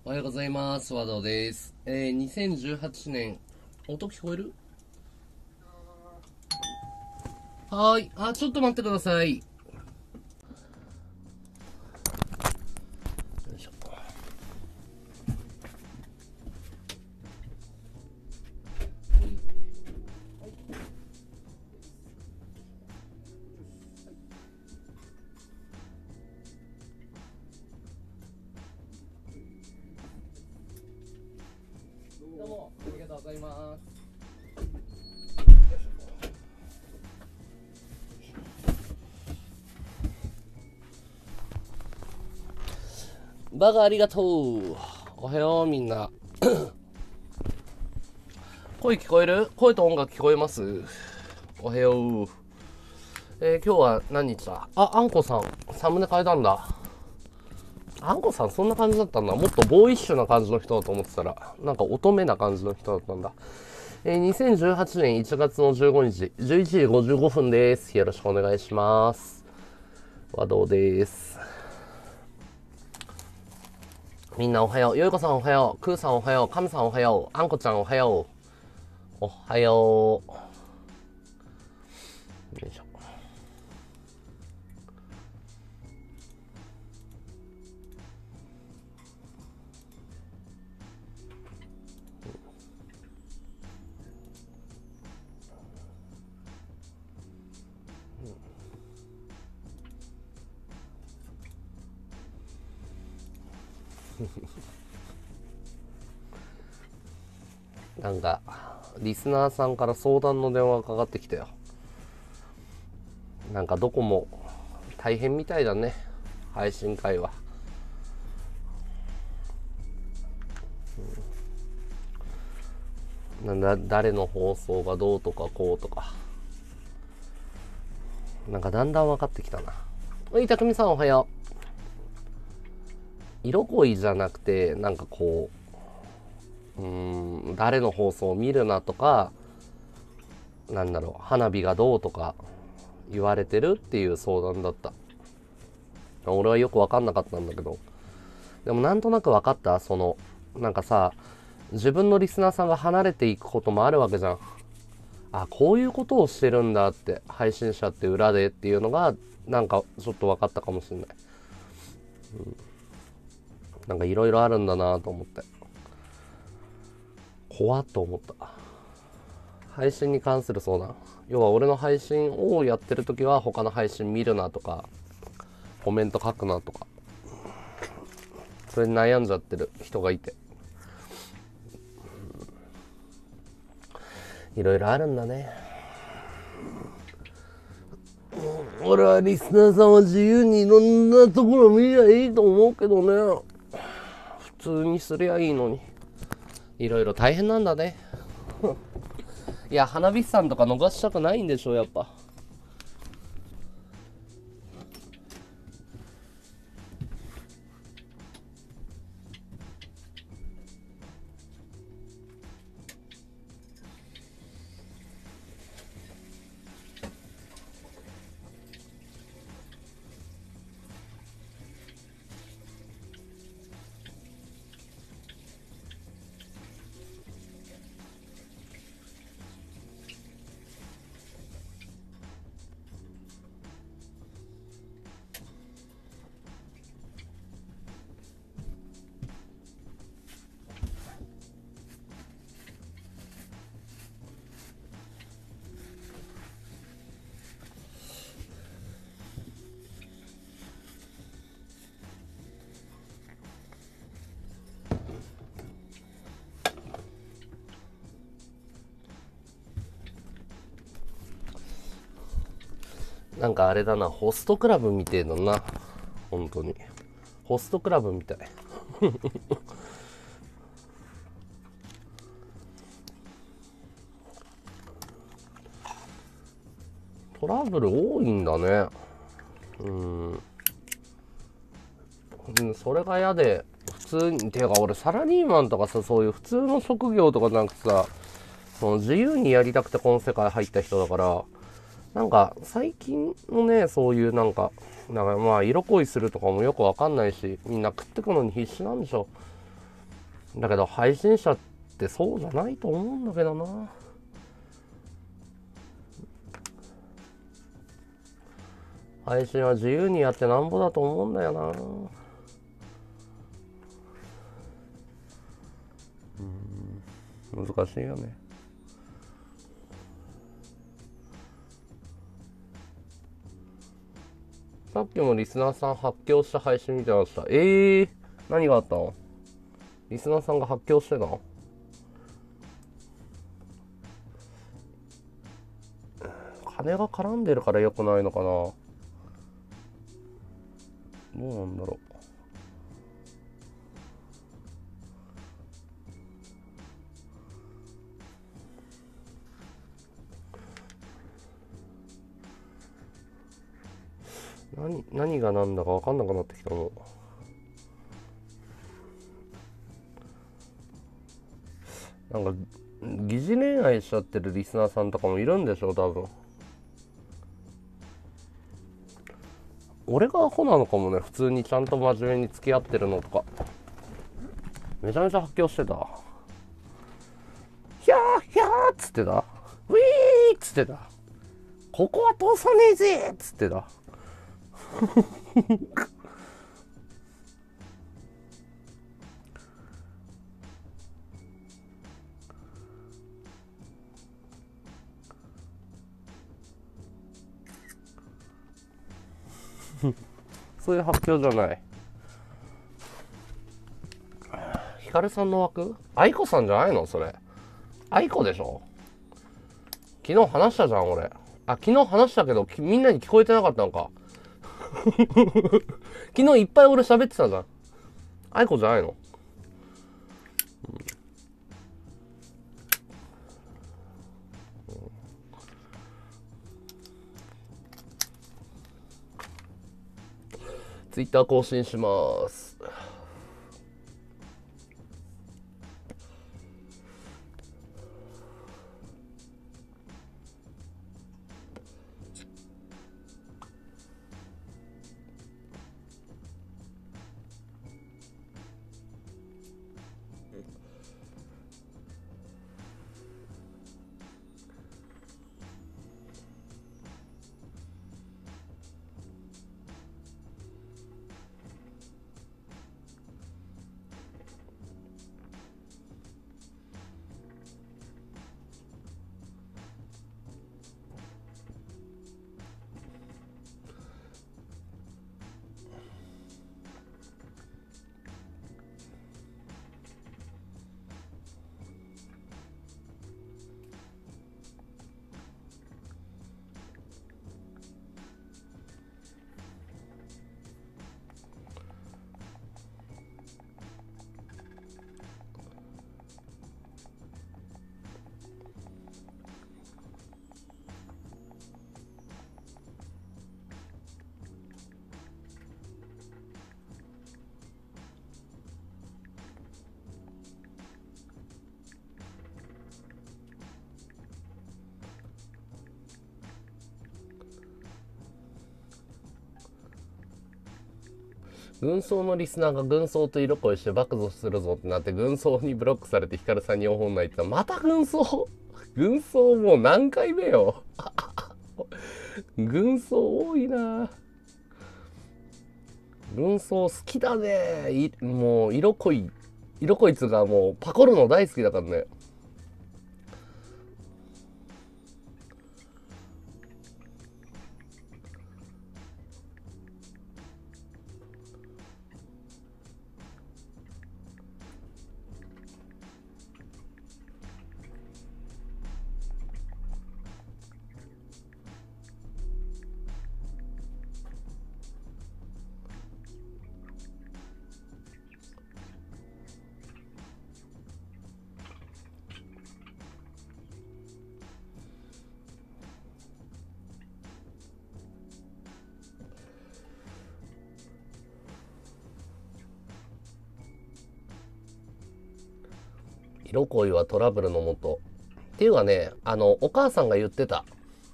おはようございます。和道です。2018年、音聞こえる？はーい。ちょっと待ってください。よいしょ。どうも、ありがとうございます。バカありがとう。おはよう、みんな。声聞こえる？声と音楽聞こえます？おはよう。今日は何日だ？あんこさん。サムネ変えたんだ。あんこさんそんな感じだったんだ。もっとボーイッシュな感じの人だと思ってたら、なんか乙女な感じの人だったんだ。2018年1月の15日、11時55分です。よろしくお願いします。和道です。みんなおはよう。よいこさんおはよう。くーさんおはよう。かむさんおはよう。あんこちゃんおはよう。おはよう。よいしょ。なんか、リスナーさんから相談の電話がかかってきたよ。なんかどこも大変みたいだね。配信会は。誰の放送がどうとかこうとか。なんかだんだん分かってきたな。たくみさんおはよう。色恋じゃなくて、なんかこう、誰の放送を見るなとか、なんだろう、花火がどうとか言われてるっていう相談だった。俺はよく分かんなかったんだけど。でもなんとなく分かった。なんかさ、自分のリスナーさんが離れていくこともあるわけじゃん。こういうことをしてるんだって、配信者って裏でっていうのが、なんかちょっと分かったかもしれない。なんかいろいろあるんだなと思って。怖っと思った。配信に関する相談。要は俺の配信をやってる時は他の配信見るなとか、コメント書くなとか、それに悩んじゃってる人がいて。いろいろあるんだね。俺はリスナーさんは自由にいろんなところ見りゃいいと思うけどね。普通にすりゃいいのに。いろいろ大変なんだね。いや、花火師さんとか逃したくないんでしょ、やっぱ。なんかあれだな、ホストクラブみてえだな。本当に。ホストクラブみたい。トラブル多いんだね。それが嫌で、普通に、てか俺サラリーマンとかさ、そういう普通の職業とかじゃなくてさ、その自由にやりたくてこの世界入った人だから、なんか最近のね、そういうなんかまあ色恋するとかもよくわかんないし、みんな食ってくのに必死なんでしょ。 だけど配信者ってそうじゃないと思うんだけどな。配信は自由にやってなんぼだと思うんだよな。難しいよね。さっきもリスナーさん発狂した配信見てました。何があったの？リスナーさんが発狂してたの？金が絡んでるから良くないのかな。どうなんだろう。何が何だか分かんなくなってきたの。なんか疑似恋愛しちゃってるリスナーさんとかもいるんでしょ多分。俺がアホなのかもね。普通にちゃんと真面目に付き合ってるのとか。めちゃめちゃ発狂してた。ヒャーヒャーっつってた。ウィーっつってた。ここは通さねえぜっつってた。そういう発表じゃない。ヒカルさんの枠？愛子さんじゃないのそれ。愛子でしょ？昨日話したじゃん俺。昨日話したけどみんなに聞こえてなかったのか。昨日いっぱい俺喋ってたじゃん。愛子じゃないの？ツイッター更新します。軍曹のリスナーが軍曹と色恋して暴露するぞってなって軍曹にブロックされてヒカルさんに4本ないって言ったらまた軍曹。軍曹もう何回目よ。軍曹多いな。軍曹好きだね。もう色恋つがもうパコるの大好きだからね。色恋はトラブルのもと。っていうかね、お母さんが言ってた。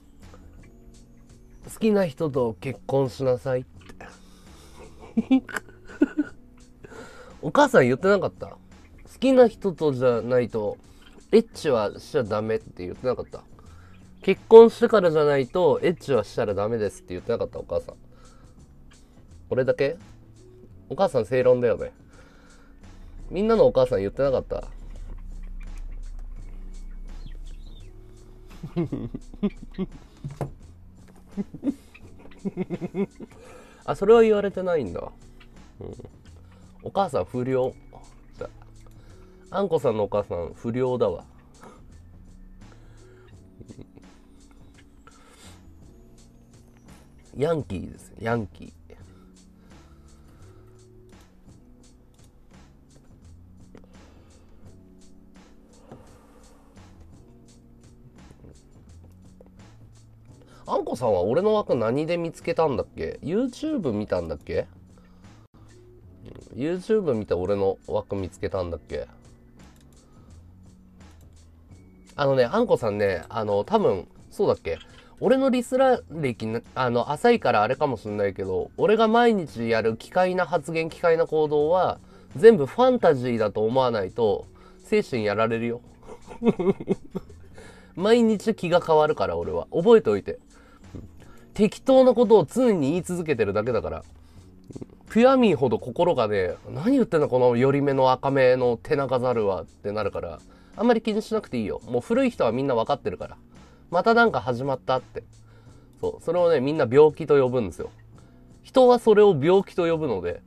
好きな人と結婚しなさいって。お母さん言ってなかった？ 好きな人とじゃないとエッチはしちゃダメって言ってなかった？結婚してからじゃないとエッチはしたらダメですって言ってなかった？お母さん。俺だけ？お母さん正論だよね。みんなのお母さん言ってなかった？あ、それは言われてないんだ。うん、お母さん不良。あんこさんのお母さん不良だわ。ヤンキーです。ヤンキー。あんこさんは俺の枠何で見つけたんだっけ？ YouTube 見たんだっけ？ YouTube 見て俺の枠見つけたんだっけ？あんこさんね、多分、そうだっけ？俺のリスラー歴、浅いからあれかもしんないけど、俺が毎日やる奇怪な発言、奇怪な行動は、全部ファンタジーだと思わないと、精神やられるよ。毎日気が変わるから、俺は。覚えておいて。適当なことを常に言い続けてるだけだから。ピュアミーほど心がね、何言ってんだこのより目の赤目の手長ザルはってなるから、あんまり気にしなくていいよ。もう古い人はみんな分かってるから。またなんか始まったって。そう。それをね、みんな病気と呼ぶんですよ。人はそれを病気と呼ぶので、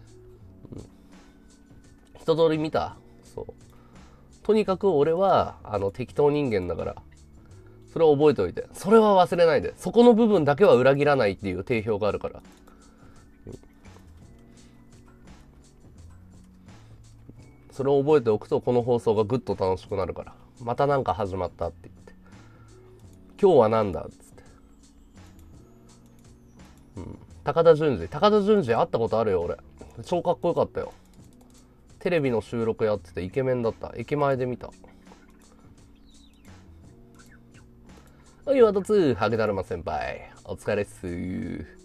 一通り見た？そう。とにかく俺は、適当人間だから、それを覚えておいて。それは忘れないで。そこの部分だけは裏切らないっていう定評があるから。それを覚えておくと、この放送がぐっと楽しくなるから。またなんか始まったって言って。今日はなんだっつって。高田純次。高田純次会ったことあるよ、俺。超かっこよかったよ。テレビの収録やっててイケメンだった。駅前で見た。はい、ワトツー、ハゲだるま先輩。お疲れっすー。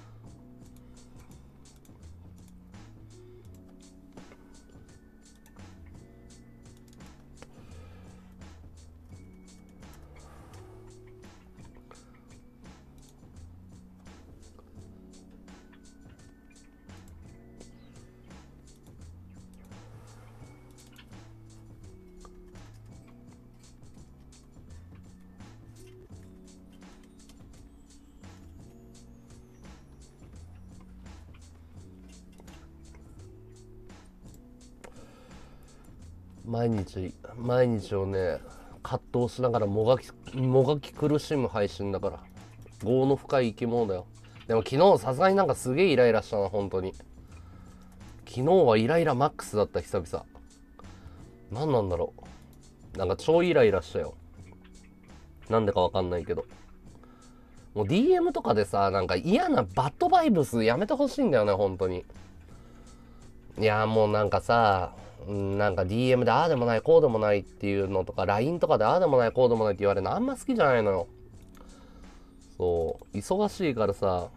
毎日をね、葛藤しながらもがき苦しむ配信だから。業の深い生き物だよ。でも昨日さすがになんかすげえイライラしたな、本当に。昨日はイライラマックスだった、久々。何なんだろう。なんか超イライラしたよ。なんでかわかんないけど。もう DM とかでさ、なんか嫌なバッドバイブスやめてほしいんだよね、本当に。いやもうなんかさ、なんか DM でああでもないこうでもないっていうのとか LINE とかでああでもないこうでもないって言われるのあんま好きじゃないのよ。そう忙しいからさ、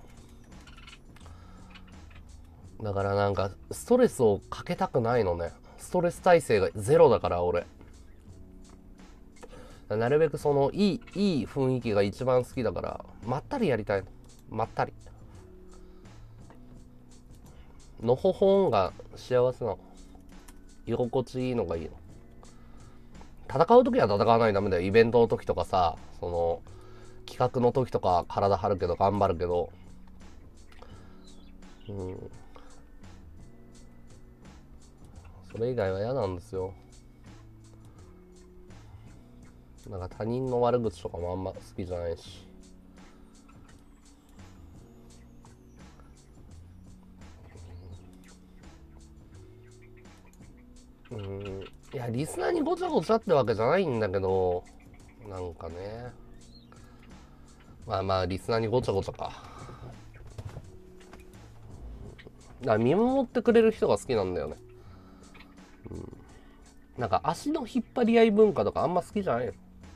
だからなんかストレスをかけたくないのね。ストレス耐性がゼロだから俺。なるべくそのいい雰囲気が一番好きだからまったりやりたいの。まったりのほほんが幸せなの。居心地いいのがいいの。戦う時は戦わないとダメだよ。イベントの時とかさ、その企画の時とか体張るけど頑張るけど、それ以外は嫌なんですよ。なんか他人の悪口とかもあんま好きじゃないし。いやリスナーにごちゃごちゃってわけじゃないんだけど、なんかね、まあリスナーにごちゃごちゃか。だから見守ってくれる人が好きなんだよね。なんか足の引っ張り合い文化とかあんま好きじゃないよ。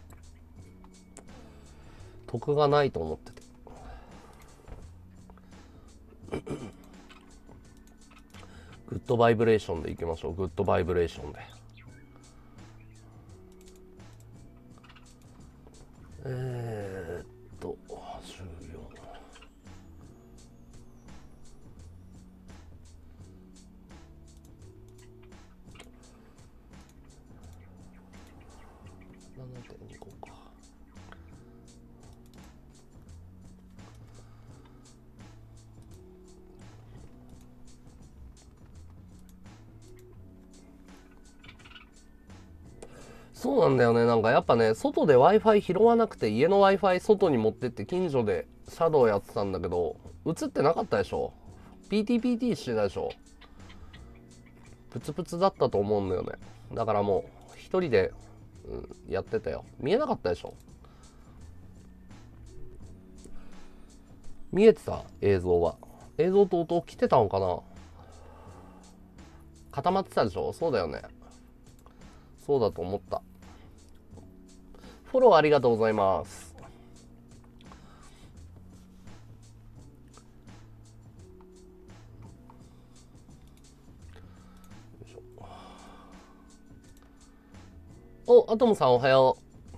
得がないと思ってて。グッドバイブレーションでいきましょう。グッドバイブレーションで。14。7.5 か。そうなんだよね。なんかやっぱね、外で Wi-Fi 拾わなくて、家の Wi-Fi 外に持ってって近所でシャドウやってたんだけど、映ってなかったでしょ。 PTPT してたでしょ。プツプツだったと思うんだよね。だからもう一人で、やってたよ。見えなかったでしょ。見えてた映像は。映像と音来てたのかな。固まってたでしょ。そうだよね。そうだと思った。フォローありがとうございます。お、アトムさんおはよ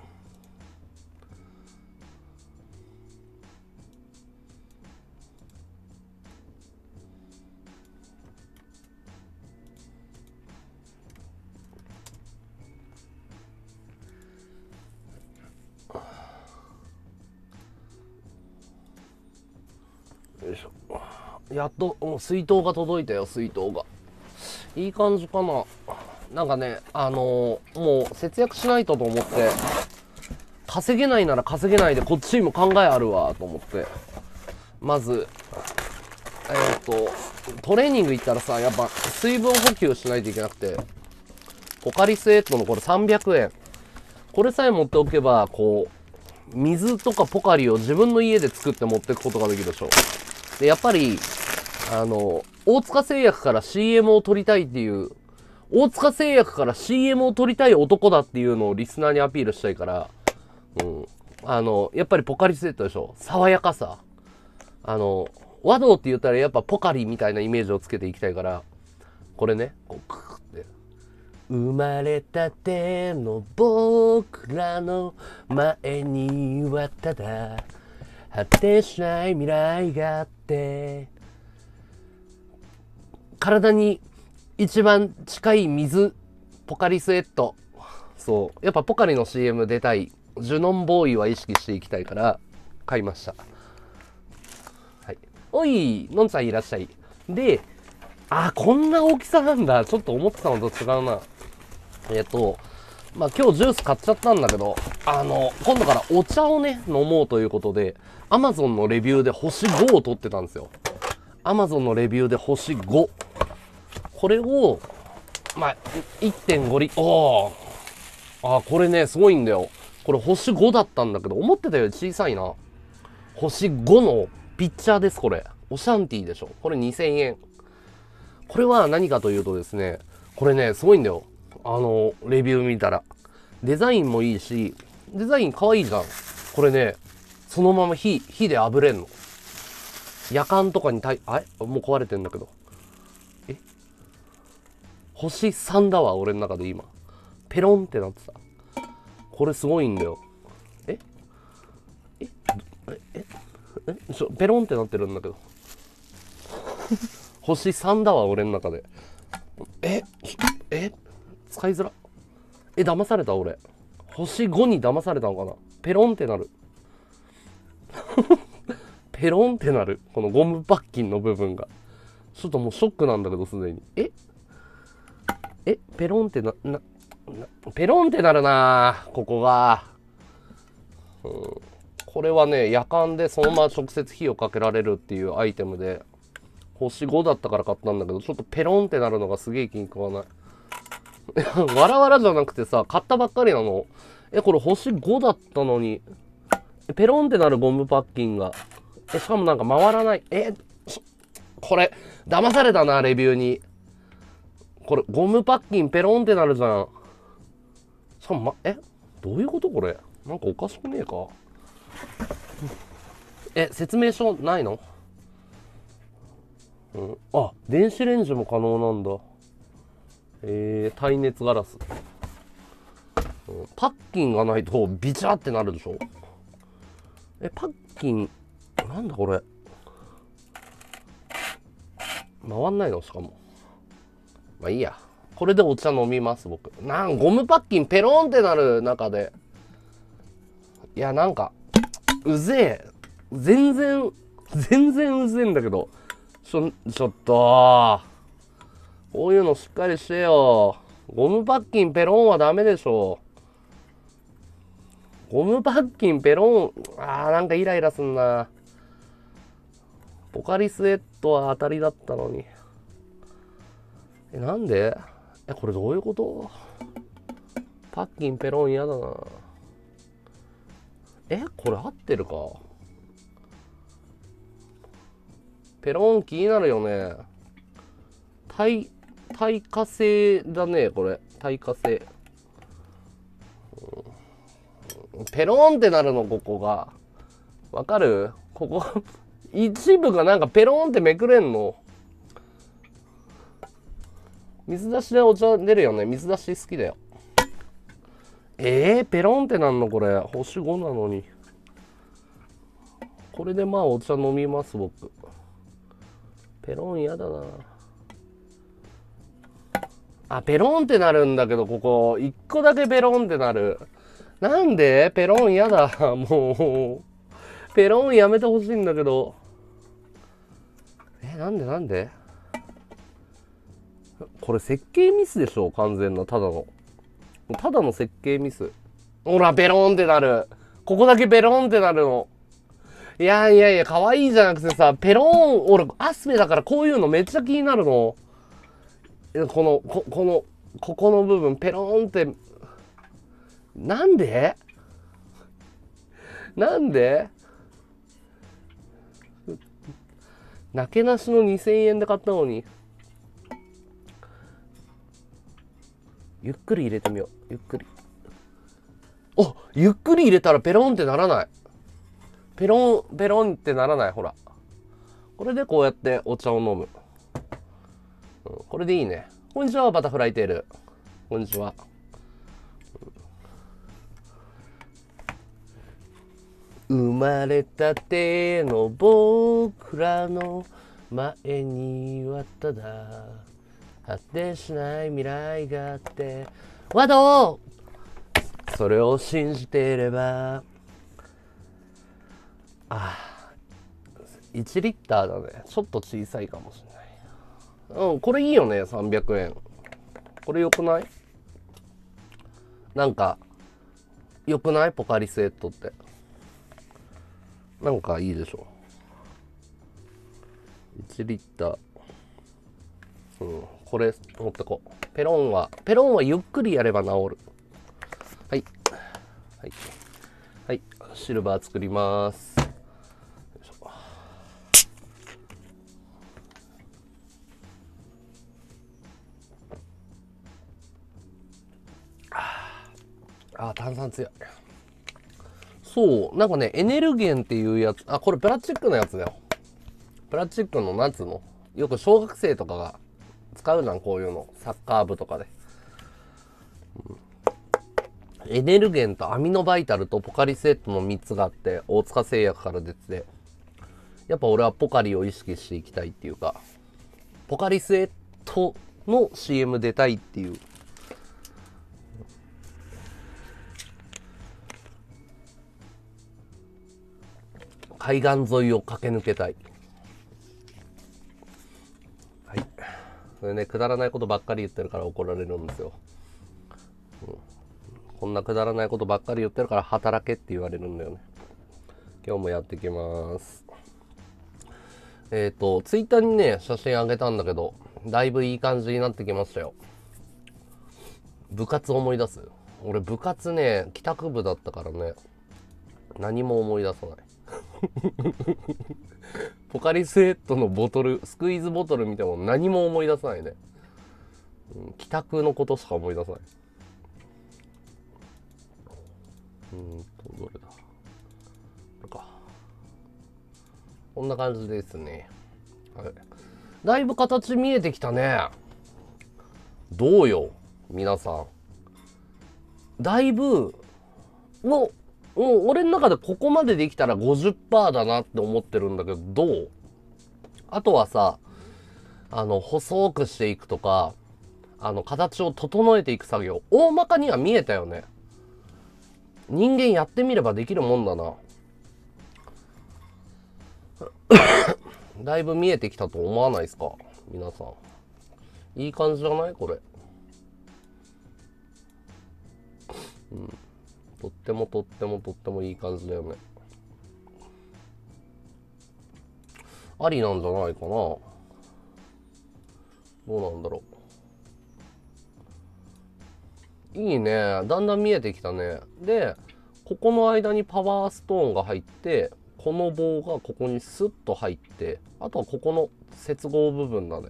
う。よいしょ。やっともう水筒が届いたよ。水筒がいい感じかな。なんかね、もう節約しないとと思って、稼げないなら稼げないでこっちにも考えあるわと思って、まずトレーニング行ったらさ、やっぱ水分補給しないといけなくて、ポカリスエットのこれ300円、これさえ持っておけば、こう水とかポカリを自分の家で作って持っていくことができるでしょ。でやっぱり大塚製薬から CM を取りたいっていう、大塚製薬から CM を取りたい男だっていうのをリスナーにアピールしたいから、やっぱりポカリスエットでしょ。爽やかさ。和道って言ったらやっぱポカリみたいなイメージをつけていきたいから、これね、こうクーって。生まれたての僕らの前にはただ果てしない未来があって、体に一番近い水、ポカリスエット。そう。やっぱポカリの CM 出たい。ジュノンボーイは意識していきたいから買いました。はい。おい、のんちゃんいらっしゃい。で、こんな大きさなんだ。ちょっと思ってたのと違うな。まあ今日ジュース買っちゃったんだけど、今度からお茶をね、飲もうということで、Amazon のレビューで星5を取ってたんですよ。Amazon のレビューで星5。これを、まあ、1.5 リットル。これね、すごいんだよ。これ星5だったんだけど、思ってたより小さいな。星5のピッチャーです、これ。オシャンティーでしょ。これ2000円。これは何かというとですね、これね、すごいんだよ。レビュー見たら。デザインもいいし、デザイン可愛いじゃん。これね、そのまま火で炙れんの。夜間とかにもう壊れてんだけど。星3だわ、俺の中で今。ペロンってなってた。これすごいんだよ。ペロンってなってるんだけど。星3だわ、俺の中で。使いづら。騙された俺。星5に騙されたのかな。ペロンってなる。ペロンってなる。このゴムパッキンの部分が。ちょっともうショックなんだけど、すでに。ペロンってペロンってなるなここが。これはね、夜間でそのまま直接火をかけられるっていうアイテムで、星5だったから買ったんだけど、ちょっとペロンってなるのがすげえ気に食わない。わらわらじゃなくてさ、買ったばっかりなの。これ星5だったのに、ペロンってなるゴムパッキンが。しかもなんか回らない。これ、騙されたな、レビューに。これ、ゴムパッキンペロンってなるじゃん。しかも、どういうことこれ。なんかおかしくねえか。説明書ないの？電子レンジも可能なんだ。 耐熱ガラス。パッキンがないとビチャってなるでしょ。パッキン、なんだこれ。回んないのしかも。まあいいや。これでお茶飲みます、僕。ゴムパッキンペロンってなる中で。いや、なんか、うぜえ。全然うぜえんだけど。ちょっと。こういうのしっかりしてよ。ゴムパッキンペロンはダメでしょ。ゴムパッキンペロン、なんかイライラすんな。ポカリスエットは当たりだったのに。なんで？これどういうこと？パッキンペロン嫌だな。これ合ってるか？ペロン気になるよね。耐火性だね、これ。耐火性。ペロンってなるの、ここが。わかる？ここ、一部がなんかペロンってめくれんの。水出しでお茶出るよね。水出し好きだよ。ペロンってなんのこれ。星5なのに。これでまあお茶飲みます、僕。ペロン嫌だな。ペロンってなるんだけど、ここ。一個だけペロンってなる。なんで？ペロン嫌だ。もう。ペロンやめてほしいんだけど。なんでこれ設計ミスでしょ、完全な。ただの設計ミス。ほら、ペロンってなる。ここだけペロンってなるの。いや、可愛いじゃなくてさ、ペロン、俺、アスペだからこういうのめっちゃ気になるの。ここの部分、ペロンって、なんでなけなしの2000円で買ったのに。ゆっくり入れてみよう。ゆっくり。ゆっくり入れたらペロンってならない。ペロンってならない。ほら。これでこうやってお茶を飲む。これでいいね。こんにちは、バタフライテール。こんにちは。生まれたての僕らの前にはただ果てしない未来があって、ワドそれを信じていれば。1リッターだね。ちょっと小さいかもしれない。これいいよね、300円。これ良くない？なんか、良くない？ポカリスエットって。なんかいいでしょ。1リッター。これ持ってこう。ペロンはゆっくりやれば治る。はい。はい。シルバー作ります。炭酸強い。そう、なんかね、エネルゲンっていうやつ。これプラスチックのやつだよ。プラスチックの、なんつうの？よく小学生とかが使うじゃん、こういうの。サッカー部とかで。エネルゲンとアミノバイタルとポカリスエットの3つがあって、大塚製薬から出てて、やっぱ俺はポカリを意識していきたいっていうか、ポカリスエットの CM 出たいっていう。海岸沿いを駆け抜けたい。はい。それね、くだらないことばっかり言ってるから怒られるんですよ。こんなくだらないことばっかり言ってるから働けって言われるんだよね。今日もやっていきます。ツイッターにね、写真あげたんだけど、だいぶいい感じになってきましたよ。部活思い出す？俺部活ね、帰宅部だったからね、何も思い出さない。ポカリスエットのボトル、スクイーズボトル見ても何も思い出さないね。帰宅のことしか思い出さない。どれだ？これか。こんな感じですね。はい。だいぶ形見えてきたね。 どうよ皆さん。だいぶもう俺の中でここまでできたら 50% だなって思ってるんだけど、どう？あとはさ、細くしていくとか、形を整えていく作業、大まかには見えたよね。人間やってみればできるもんだな。だいぶ見えてきたと思わないですか皆さん。いい感じじゃないこれ。とってもとってもとってもいい感じだよね。ありなんじゃないかな。どうなんだろう。いいね。だんだん見えてきたね。で、ここの間にパワーストーンが入って、この棒がここにスッと入って、あとはここの接合部分だね。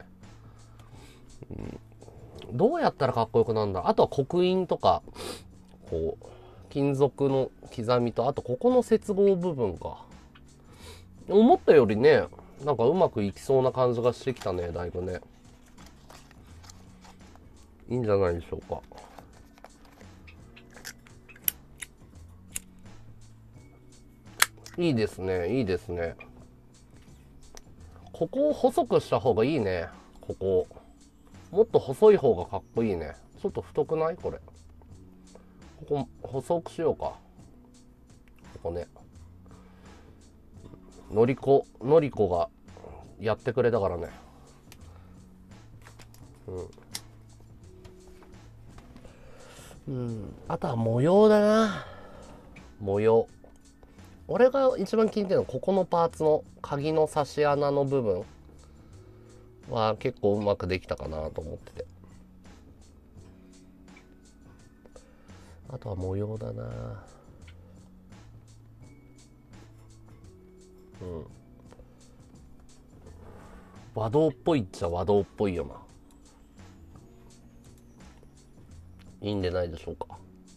どうやったらかっこよくなるんだ。あとは刻印とか、こう、金属の刻みと、あとここの接合部分か。思ったよりね、なんかうまくいきそうな感じがしてきたね、だいぶね。いいんじゃないでしょうか。いいですね、いいですね。ここを細くした方がいいね。ここ。もっと細い方がかっこいいね。ちょっと太くないこれ。ここ細くしようか。ここね。のりこがやってくれたからね。あとは模様だな。模様。俺が一番気に入ってるのはここのパーツの鍵の差し穴の部分は結構うまくできたかなと思ってて。あとは模様だな。和道っぽいっちゃ和道っぽいよな。いいんでないでしょうか。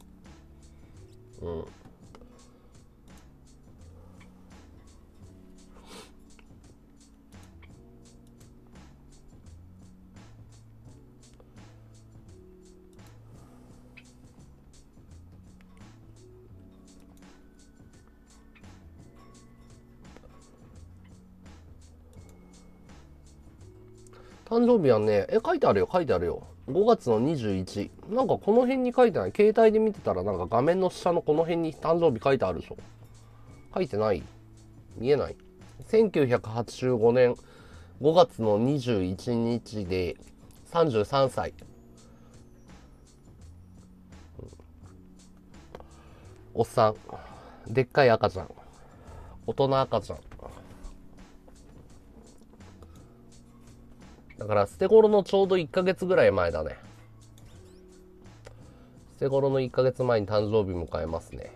誕生日はね、書いてあるよ。5月の21。なんかこの辺に書いてない。携帯で見てたらなんか画面の下のこの辺に誕生日書いてあるでしょ。書いてない？見えない？ 1985 年5月の21日で33歳。おっさん。でっかい赤ちゃん。大人赤ちゃん。だから捨て頃のちょうど1ヶ月ぐらい前だね。捨て頃の1ヶ月前に誕生日迎えますね。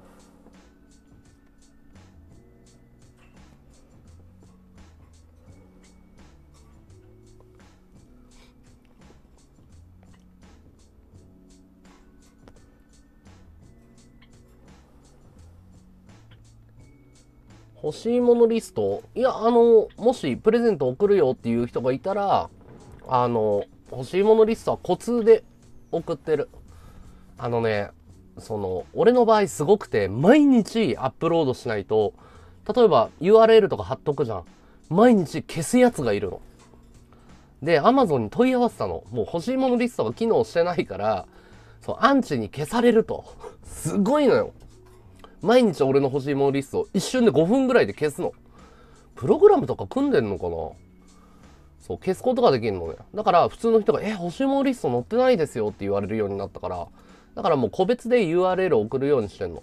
欲しいものリスト？いや、もしプレゼント送るよっていう人がいたら、欲しいものリストはコツで送ってる。俺の場合すごくて、毎日アップロードしないと、例えば URL とか貼っとくじゃん。毎日消すやつがいるの。で、Amazon に問い合わせたの。もう欲しいものリストが機能してないから、アンチに消されると。すごいのよ。毎日俺の欲しいものリストを一瞬で5分ぐらいで消すの。プログラムとか組んでんのかな？消すことができるのね。だから普通の人が、欲しいものリスト載ってないですよって言われるようになったから、だからもう個別で URL を送るようにしてんの。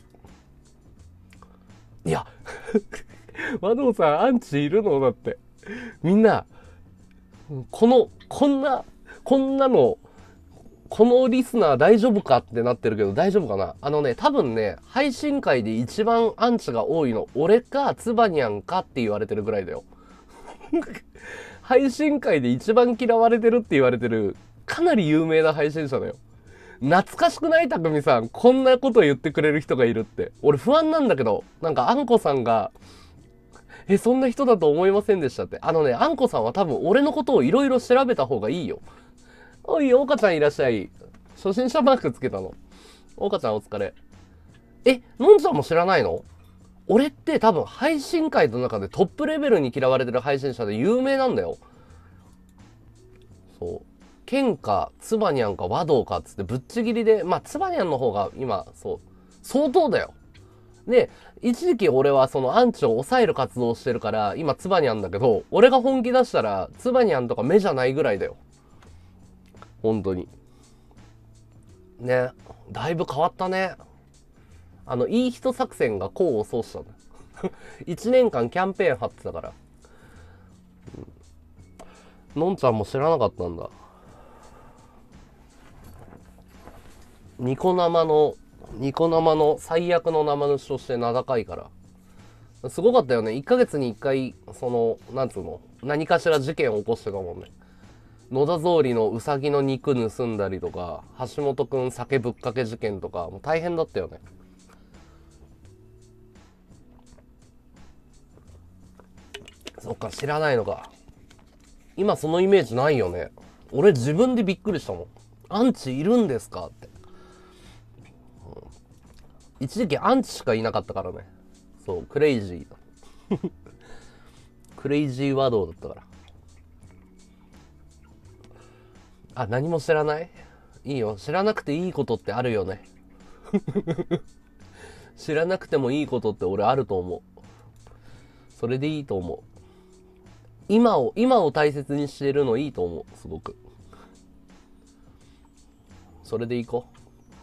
いや、和道さんアンチいるの？だって。みんな、こんなの、このリスナー大丈夫かってなってるけど大丈夫かな？多分ね、配信界で一番アンチが多いの、俺かツバニャンかって言われてるぐらいだよ。配信界で一番嫌われてるって言われてる、かなり有名な配信者だよ。懐かしくない？たくみさん。こんなこと言ってくれる人がいるって。俺不安なんだけど、なんかあんこさんが、そんな人だと思いませんでしたって。あんこさんは多分俺のことをいろいろ調べた方がいいよ。 おい、岡ちゃんいらっしゃい。初心者マークつけたの。岡ちゃんお疲れ。のんちゃんも知らないの？俺って多分配信界の中でトップレベルに嫌われてる配信者で有名なんだよ。そう。剣か、ツバニャンか、和道かっつってぶっちぎりで、まあ、ツバニャンの方が今、そう、相当だよ。で、一時期俺はそのアンチを抑える活動をしてるから、今ツバニャンだけど、俺が本気出したら、ツバニャンとか目じゃないぐらいだよ。本当に。ね。だいぶ変わったね。いい人作戦が功を奏したの。1年間キャンペーン張ってたから。のんちゃんも知らなかったんだ。ニコ生の最悪の生主として名高いから。すごかったよね。1ヶ月に1回、なんつうの、何かしら事件を起こしてたもんね。野田総理のうさぎの肉盗んだりとか、橋本くん酒ぶっかけ事件とか、もう大変だったよね。そっか、知らないのか。今そのイメージないよね。俺自分でびっくりしたもん。アンチいるんですかって。一時期アンチしかいなかったからね。そう、クレイジー。クレイジーワードだったから。あ、何も知らない？いいよ。知らなくていいことってあるよね。知らなくてもいいことって俺あると思う。それでいいと思う。今を大切にしてるのいいと思う。すごく。それでいこ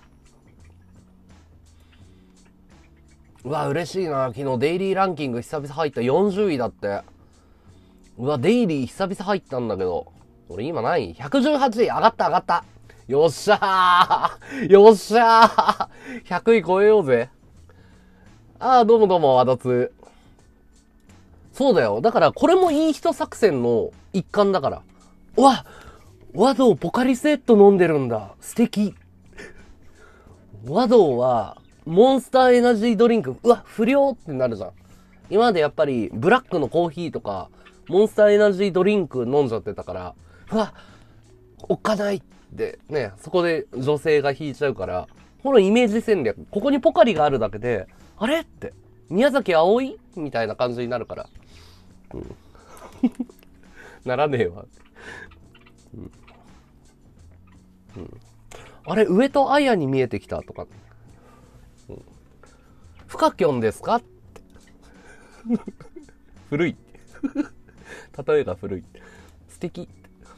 う。うわ、嬉しいな。昨日デイリーランキング久々入った40位だって。うわ、デイリー久々入ったんだけど。俺今何位？ 118 位。上がった。よっしゃーよっしゃー !100 位超えようぜ。ああ、どうも、わだつ。そうだよ。だから、これもいい人作戦の一環だから。うわ、和道ポカリスエット飲んでるんだ。素敵。和道は、モンスターエナジードリンク。うわ、不良ってなるじゃん。今までやっぱり、ブラックのコーヒーとか、モンスターエナジードリンク飲んじゃってたから、うわ、おっかないってね、そこで女性が引いちゃうから、このイメージ戦略。ここにポカリがあるだけで、あれって、宮崎あおいみたいな感じになるから。うん、ならねえわ。あれ、上戸彩に見えてきたとか。フカキョンですかって。古い。例えが古い。素敵。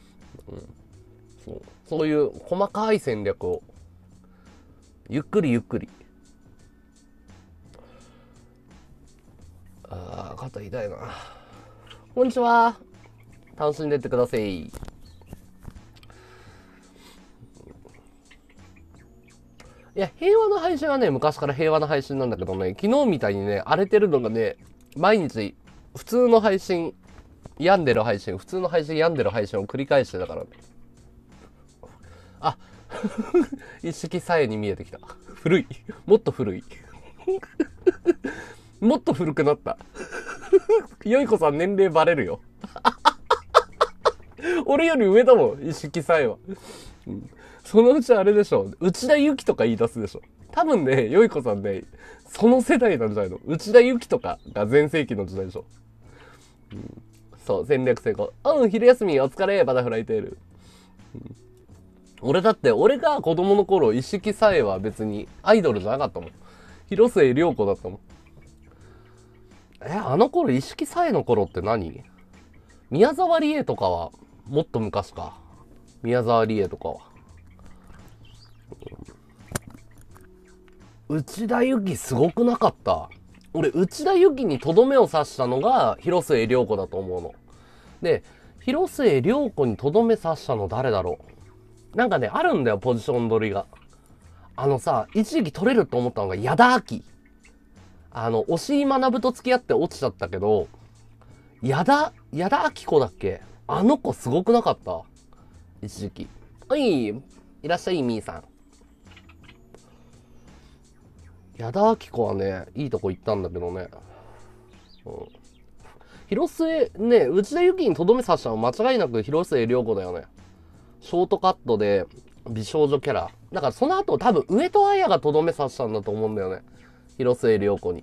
そういう細かい戦略を、ゆっくり。ああ、肩痛いな。こんにちは。楽しんでってください。いや、平和な配信はね、昔から平和な配信なんだけどね、昨日みたいにね、荒れてるのがね、毎日、普通の配信、病んでる配信を繰り返してたからね。あ、一式さえに見えてきた。古い。もっと古い。もっと古くなった。よいこさん年齢バレるよ。俺より上だもん、一式さえは。そのうちあれでしょ。内田有紀とか言い出すでしょ。多分ね、よいこさんね、その世代なんじゃないの？内田有紀とかが全盛期の時代でしょ。そう、戦略成功。昼休みお疲れ、バタフライテール。俺が子供の頃、一式さえは別にアイドルじゃなかったもん。広末涼子だったもん。あの頃、一式さえの頃って何？宮沢りえとかは、もっと昔か。宮沢りえとかは。内田有紀すごくなかった？俺、内田有紀にとどめを刺したのが、広末涼子だと思うの。で、広末涼子にとどめ刺したの誰だろう？なんかね、あるんだよ、ポジション取りが。一時期取れると思ったのが、矢田亜希。押井学と付き合って落ちちゃったけど、矢田亜希子だっけ？あの子すごくなかった？一時期。いらっしゃい、みーさん。矢田亜希子はね、いいとこ行ったんだけどね。広末、ね、内田有紀にとどめ刺したの間違いなく広末涼子だよね。 ショートカットで美少女キャラ。だからその後多分上戸彩がとどめ刺したんだと思うんだよね。広末涼子に。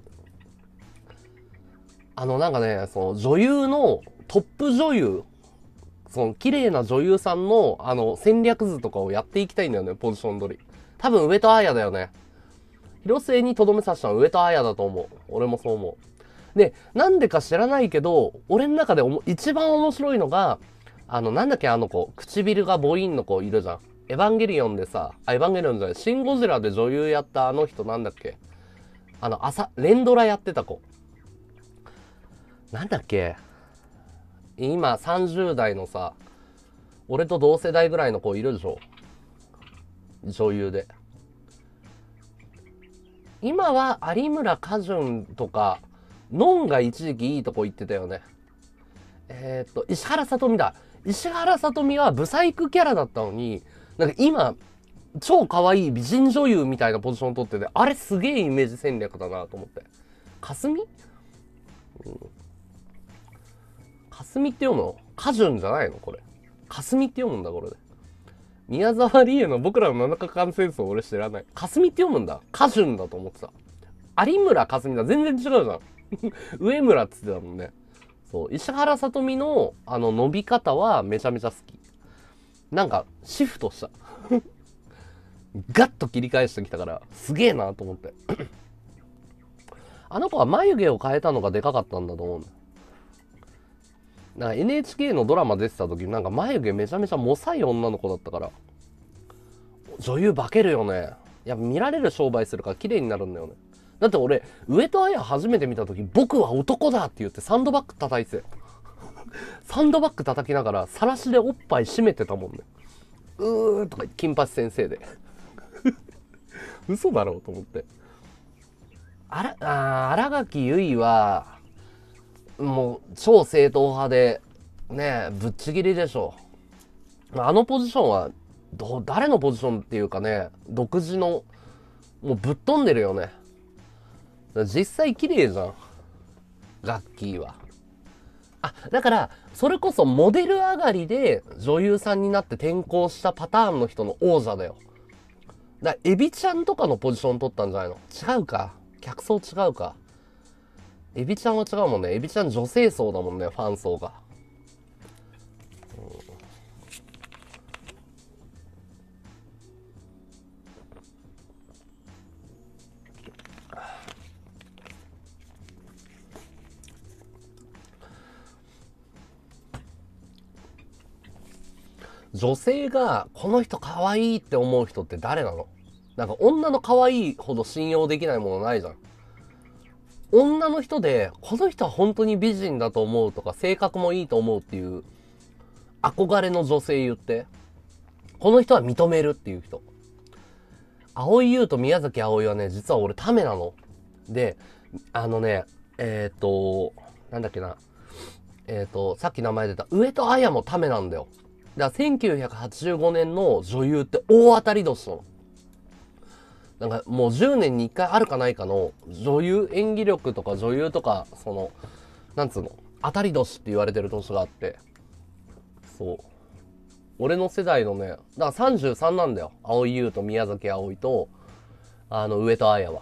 なんかね、その女優のトップ女優、その綺麗な女優さんの戦略図とかをやっていきたいんだよね、ポジション取り。多分上戸彩だよね。広末にとどめ刺したのは上戸彩だと思う。俺もそう思う。で、なんでか知らないけど、俺の中で一番面白いのが、なんだっけあの子、唇がボインの子いるじゃん。エヴァンゲリオンでさ、エヴァンゲリオンじゃない、シン・ゴジラで女優やったあの人なんだっけ、連ドラやってた子。なんだっけ、今30代のさ、俺と同世代ぐらいの子いるでしょ、女優で。今は有村架純とか、ノンが一時期いいとこ行ってたよね。石原さとみだ。石原さとみはブサイクキャラだったのに、なんか今、超可愛い美人女優みたいなポジション取ってて、あれすげえイメージ戦略だなと思って。かすみ、かすみって読むの？かじゅんじゃないのこれ。かすみって読むんだ、これで。宮沢りえの僕らの七日間戦争俺知らない。かすみって読むんだ。かじゅんだと思ってた。有村かすみだ。全然違うじゃん。上村っつってたもんね。そう。石原さとみの、伸び方はめちゃめちゃ好き。なんか、シフトした。ガッと切り返してきたから、すげえなと思って。あの子は眉毛を変えたのがでかかったんだと思うんだ。なんか NHK のドラマ出てた時なんか眉毛めちゃめちゃモサい女の子だったから、女優化けるよね。やっぱ見られる商売するから綺麗になるんだよね。だって俺、上戸彩初めて見た時、僕は男だって言ってサンドバッグ叩いてサンドバッグ叩きながら、晒しでおっぱい締めてたもんね。とか言って、金八先生で。嘘だろうと思って。新垣結衣は、もう、超正統派で、ね、ぶっちぎりでしょ。あのポジションは、誰のポジションっていうかね、独自の、もうぶっ飛んでるよね。実際綺麗じゃん。ガッキーは。だから、それこそモデル上がりで女優さんになって転向したパターンの人の王者だよ。エビちゃんとかのポジション取ったんじゃないの？違うか。客層違うか。エビちゃんは違うもんね。エビちゃん女性層だもんね、ファン層が。女性がこの人可愛いって思う人って誰なの？なんか女の可愛いほど信用できないものないじゃん。女の人でこの人は本当に美人だと思うとか性格もいいと思うっていう憧れの女性言って。この人は認めるっていう人。蒼井優と宮崎あおいはね、実は俺ためなの。で、なんだっけな。さっき名前出た上戸彩もためなんだよ。だから1985年の女優って大当たり年なの。なんかもう10年に1回あるかないかの女優、演技力とか女優とか、なんつうの、当たり年って言われてる年があって。そう。俺の世代のね、だから33なんだよ。蒼井優と宮崎あおいと、上戸彩は。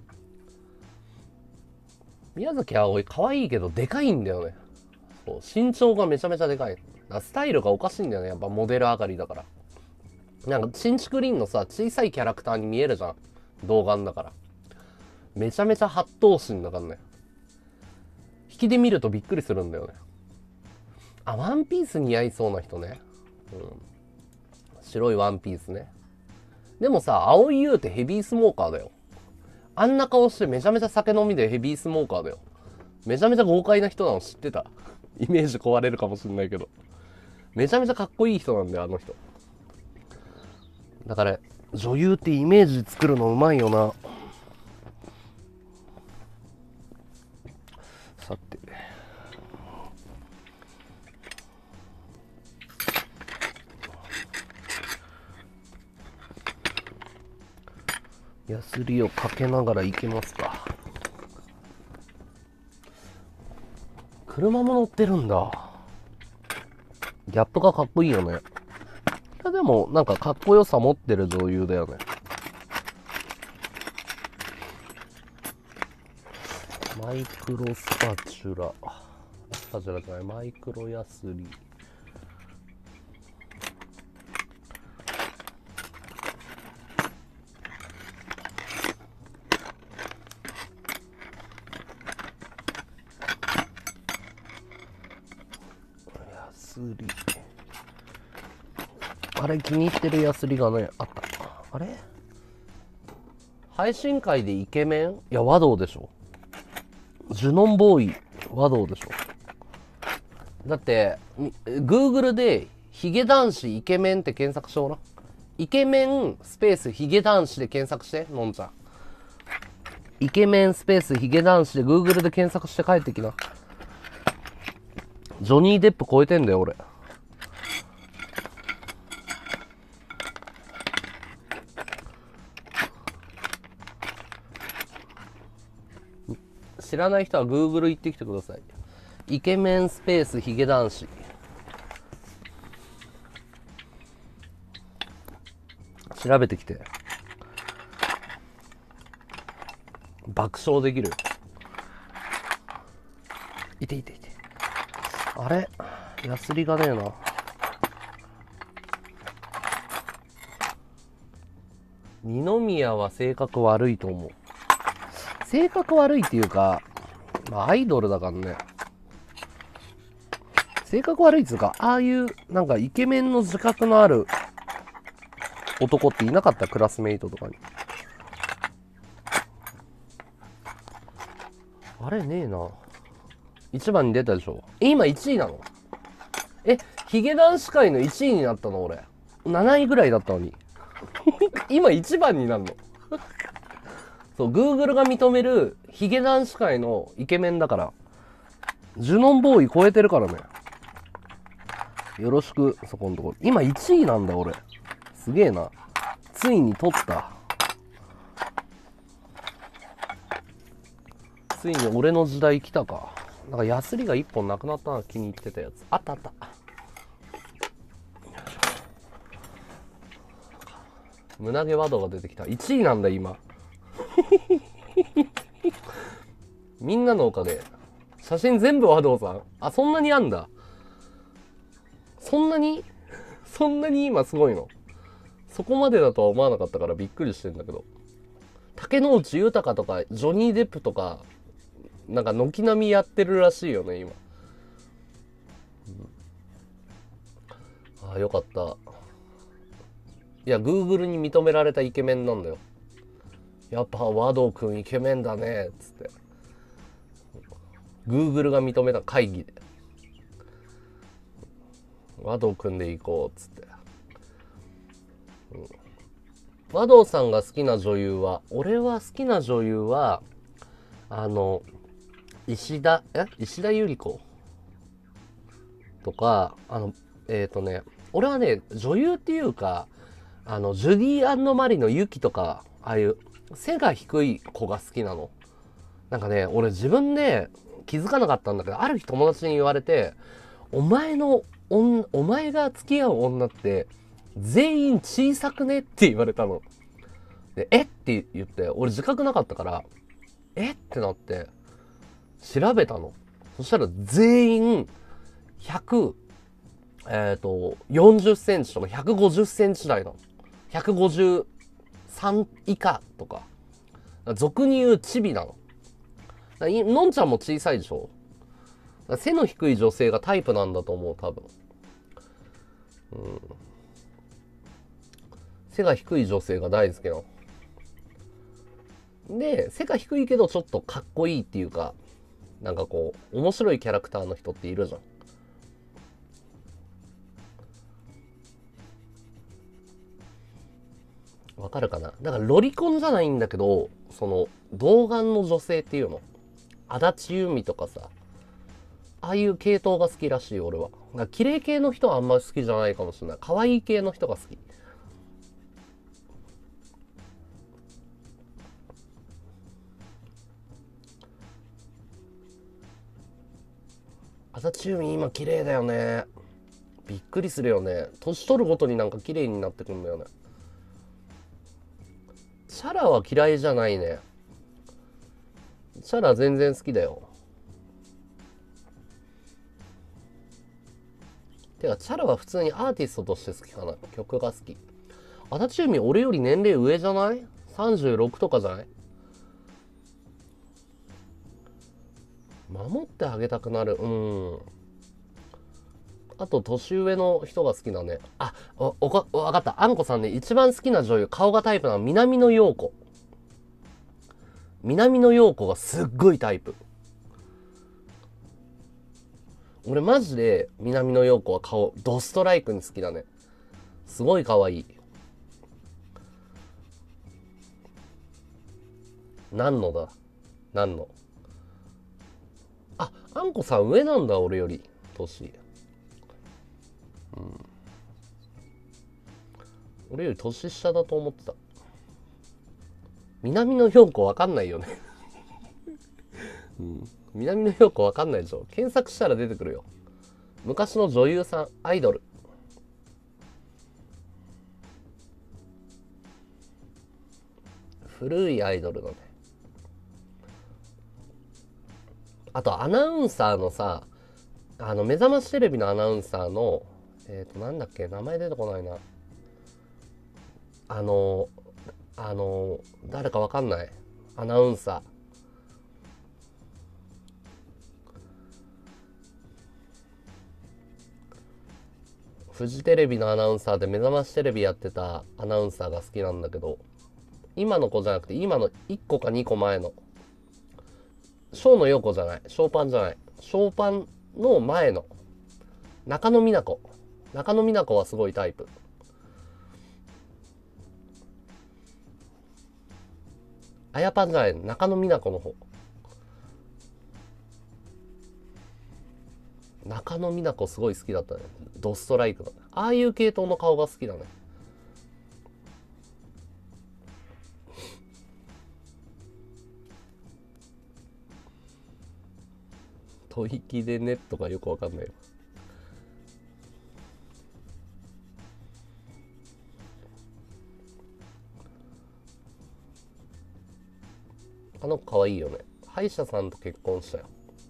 宮崎あおい可愛いけどでかいんだよね。そう。身長がめちゃめちゃでかい。スタイルがおかしいんだよね。やっぱモデル上がりだから。なんか、新築林のさ、小さいキャラクターに見えるじゃん。童顔だから。めちゃめちゃ八頭身だからね。引きで見るとびっくりするんだよね。ワンピース似合いそうな人ね。白いワンピースね。でもさ、蒼井優ってヘビースモーカーだよ。あんな顔してめちゃめちゃ酒飲みでヘビースモーカーだよ。めちゃめちゃ豪快な人なの知ってた？イメージ壊れるかもしんないけど。めちゃめちゃかっこいい人なんだよ、あの人。だから、女優ってイメージ作るのうまいよな。さて。ヤスリをかけながら行きますか。車も乗ってるんだ。ギャップがかっこいいよね。 れでもなんかかっこよさ持ってる女優だよね。マイクロスパチュラ、スパチュラじゃない、マイクロヤスリ。ヤスリ、あれ気に入ってるヤスリがねあった。あれ配信会でイケメン、いや和道でしょ。ジュノンボーイ和道でしょ。だってGoogle でヒゲ男子イケメンって検索しような。イケメンスペースヒゲ男子で検索して、のんちゃん。イケメンスペースヒゲ男子で Google で検索して帰ってきな。ジョニー・デップ超えてんだよ俺。知らない人は Google 行ってきてください。イケメンスペースヒゲ男子。調べてきて。爆笑できる。いていていて。あれヤスリがねえな。二宮は性格悪いと思う。性格悪いっていうか、まあアイドルだからね。性格悪いっていうか、ああいうなんかイケメンの自覚のある男っていなかった？クラスメイトとかに。あれねえな。1番に出たでしょ。今1位なの？ヒゲ男子界の1位になったの俺。7位ぐらいだったのに。今1番になるの。そう、Google が認めるヒゲ男子界のイケメンだから。ジュノンボーイ超えてるからね。よろしく、そこのところ。今1位なんだ俺。すげえな。ついに取った。ついに俺の時代来たか。なんかヤスリが1本なくなったな、気に入ってたやつ。あったあった。胸毛ワードが出てきた。1位なんだ今。みんなのおかげ。写真全部和道さん。あ、そんなにあんだ。そんなに今すごいの。そこまでだとは思わなかったからびっくりしてんだけど。竹野内豊とかジョニー・デップとかなんか軒並みやってるらしいよね今。ああよかった。いや Google に認められたイケメンなんだよ。やっぱ和道くんイケメンだねっつって Google が認めた会議で和道くんで行こうっつって、和道さんが好きな女優は、俺は好きな女優は石田ゆり子とか俺はね女優っていうかジュディ&マリのユキとかああいう背が低い子が好きなの。なんかね俺自分で気づかなかったんだけど、ある日友達に言われて、お前が付き合う女って全員小さくねって言われたので、って言って俺自覚なかったからってなって調べたの。そしたら全員40センチとか150センチ台なの。153以下とか。俗に言うチビなの。のんちゃんも小さいでしょ。背の低い女性がタイプなんだと思う多分。背が低い女性が大好きなの。で、背が低いけどちょっとかっこいいっていうか、なんかこう面白いキャラクターの人っているじゃん。わかるかな。だからロリコンじゃないんだけど、その童顔の女性っていうの、足立由美とかさ、ああいう系統が好きらしい俺は。だから綺麗系の人はあんまり好きじゃないかもしれない。可愛い系の人が好き。足立由美今綺麗だよね。 びっくりするよね。年取るごとになんか綺麗になってくんだよね。チャラは嫌いじゃないね。チャラ全然好きだよ。てかチャラは普通にアーティストとして好きかな。曲が好き。足立由美俺より年齢上じゃない？ 36 とかじゃない？守ってあげたくなる。あと年上の人が好きだね。わかった。あんこさんね、一番好きな女優、顔がタイプなの南野陽子。南野陽子がすっごいタイプ。俺マジで南野陽子は顔ドストライクに好きだね。すごい可愛い。何のだ？何の？あんこさん上なんだ俺より年。俺より年下だと思ってた。南野陽子わかんないよね。南野陽子わかんないでしょ。検索したら出てくるよ。昔の女優さん、アイドル。古いアイドルのね。あとアナウンサーのさ、目覚ましテレビのアナウンサーの、なんだっけ、名前出てこないな。誰かわかんない。アナウンサー。フジテレビのアナウンサーで目覚ましテレビやってたアナウンサーが好きなんだけど、今の子じゃなくて今の1個か2個前のショーの陽子じゃない、ショーパンじゃない、ショーパンの前の中野美奈子。中野美奈子はすごいタイプ。あやパンじゃない、中野美奈子の方。中野美奈子すごい好きだったね。ドストライクだね。ああいう系統の顔が好きだね。吐息でねとかよくわかんないよ。あの子可愛いよね。歯医者さんと結婚したよ。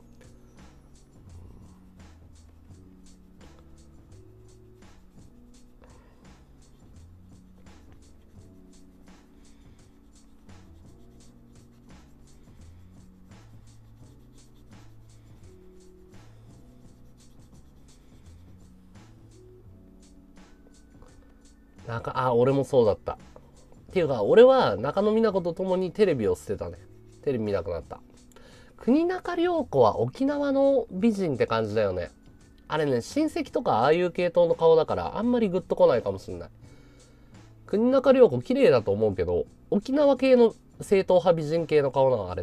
俺もそうだった。っていうか、俺は中野美奈子と共にテレビを捨てたね。テレビ見なくなった。国中涼子は沖縄の美人って感じだよね。あれね、親戚とかああいう系統の顔だからあんまりグッとこないかもしんない。国中涼子綺麗だと思うけど、沖縄系の正統派美人系の顔なのあれって。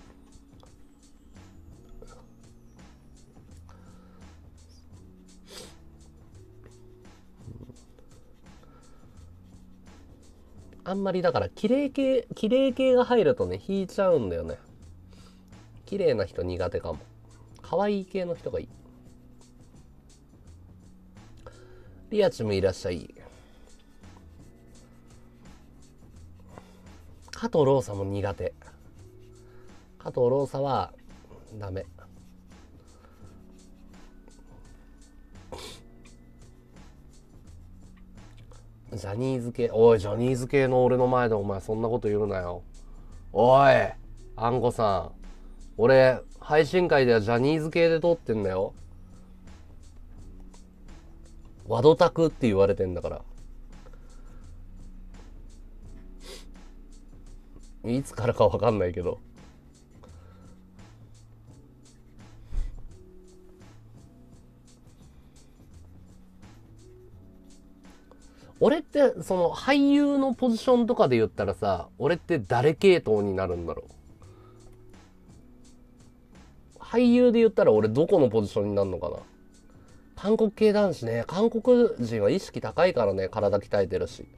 あんまりだから綺麗系が入るとね、引いちゃうんだよね。綺麗な人苦手かも。可愛い系の人がいい。リアチもいらっしゃい。加藤ローサも苦手。加藤ローサはダメ。ジャニーズ系、おい、ジャニーズ系の俺の前でお前そんなこと言うなよ。おい、あんこさん。俺、配信会ではジャニーズ系で撮ってんだよ。ワドタクって言われてんだから。いつからかわかんないけど。俺ってその俳優のポジションとかで言ったらさ、俺って誰系統になるんだろう。俳優で言ったら俺どこのポジションになるのかな。韓国系男子ね。韓国人は意識高いからね。体鍛えてるし、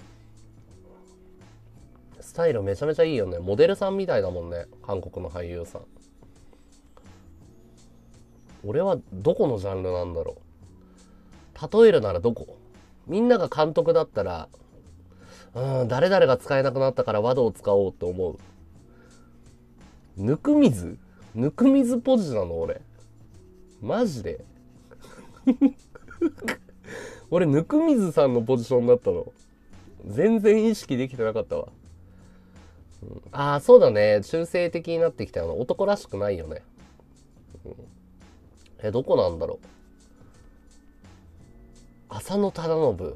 スタイルめちゃめちゃいいよね。モデルさんみたいだもんね、韓国の俳優さん。俺はどこのジャンルなんだろ例えるならどこ？みんなが監督だったら、誰々が使えなくなったからワドを使おうって思う。ぬくみずポジなの俺。マジで俺、ぬくみずさんのポジションだったの。全然意識できてなかったわ。ああ、そうだね。中性的になってきたよな。男らしくないよね。どこなんだろう。浅野忠信。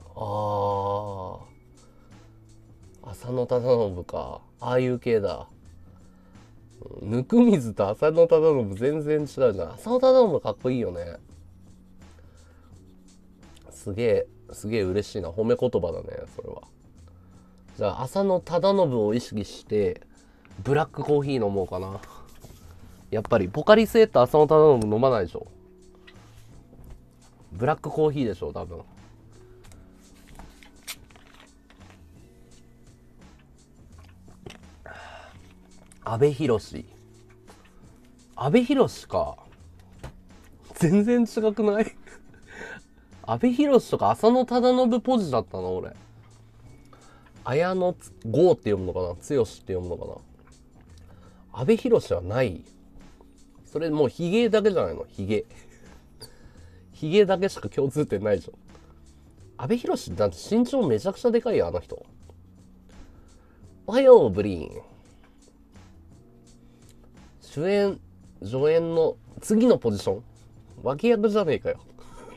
浅野忠信か。ああいう系だ。ぬくみずと浅野忠信全然違うじゃん。浅野忠信かっこいいよね。すげえ嬉しいな。褒め言葉だね、それは。じゃあ、浅野忠信を意識して、ブラックコーヒー飲もうかな。やっぱり、ポカリスエット浅野忠信飲まないでしょ。ブラックコーヒーでしょ、多分。阿部寛。阿部寛か。全然違くない阿部寛とか浅野忠信ポジだったな、俺。綾野剛って読むのかな、剛って読むのかな。阿部寛はない。それもうヒゲだけじゃないの、ヒゲ。ヒゲだけしか共通点ないでしょ。阿部寛だって身長めちゃくちゃでかいよ、あの人。おはよう、ブリーン。主演、助演の次のポジション脇役じゃねえかよ。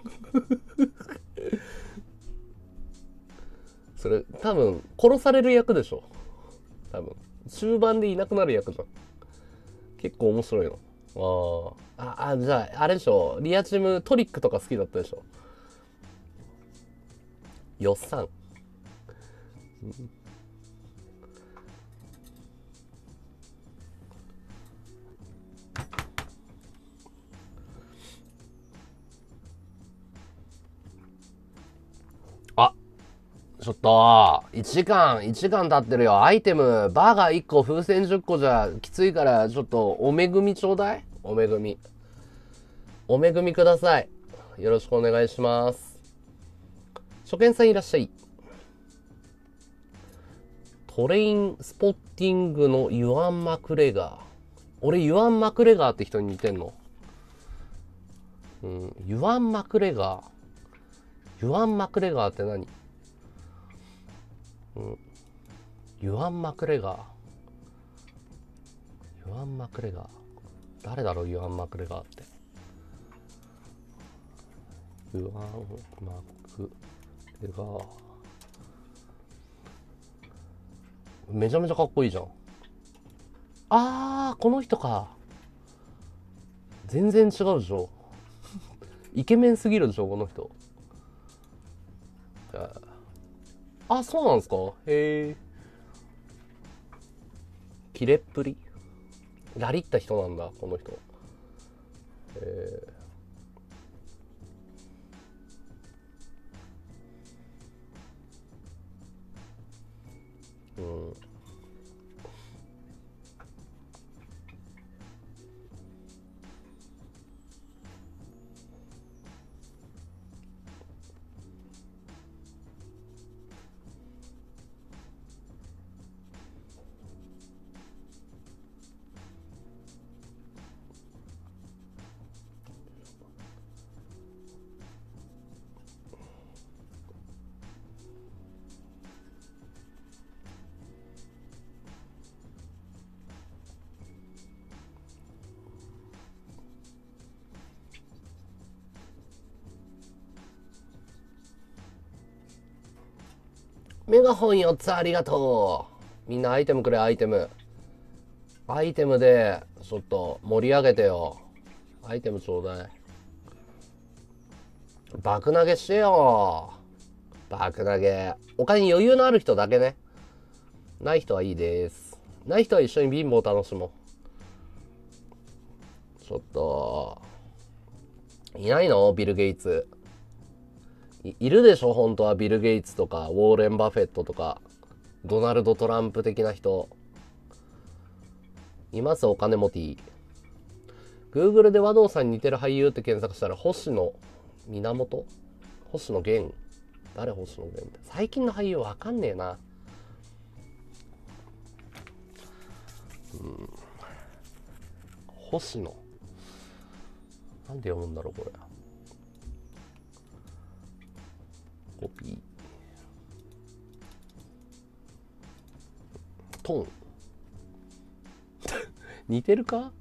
それ、多分、殺される役でしょ。多分。終盤でいなくなる役じゃん。結構面白いの。じゃあ、あれでしょ。リアチムトリックとか好きだったでしょ。よっさん。あ、ちょっと、1時間経ってるよ。アイテム、バーガー1個、風船10個じゃきついから、ちょっと、おめぐみちょうだい？おめぐみ。おめぐみください。よろしくお願いします。初見さんいらっしゃい。トレインスポッティングのユアン・マクレガー。俺、ユアン・マクレガーって人に似てんの？ユアン・マクレガー。ユアン・マクレガーって何？ユアン・マクレガー。ユアン・マクレガー。誰だろう、ユアン・マクレガーって。ユアン・マクレガー。めちゃめちゃかっこいいじゃん。この人か。全然違うでしょ。イケメンすぎるでしょ、この人。そうなんですか？へえ。キレっぷりラリった人なんだ、この人。メガホン4つありがとう。みんなアイテムくれ、アイテム。アイテムで、ちょっと盛り上げてよ。アイテムちょうだい。爆投げしてよ。爆投げ。他に余裕のある人だけね。ない人はいいです。ない人は一緒に貧乏楽しもう。ちょっと、いないの？ビル・ゲイツ。いるでしょ本当は。ビル・ゲイツとかウォーレン・バフェットとかドナルド・トランプ的な人います。お金持ち。 Google で和道さんに似てる俳優って検索したら星野源星野源。誰星野源って。最近の俳優わかんねえな。星野。なんで読むんだろう、これ。コピー。トン。似てるか？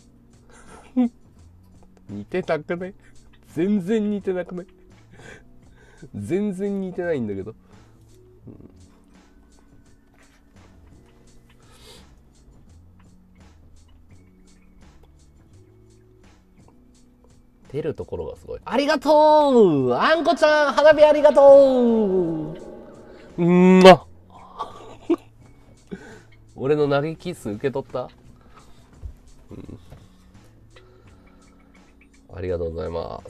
似てなくね？全然似てなくね？全然似てないんだけど。出るところがすごい。ありがとう、あんこちゃん、花火ありがとう。ま俺の投げキッス受け取った？ありがとうございます。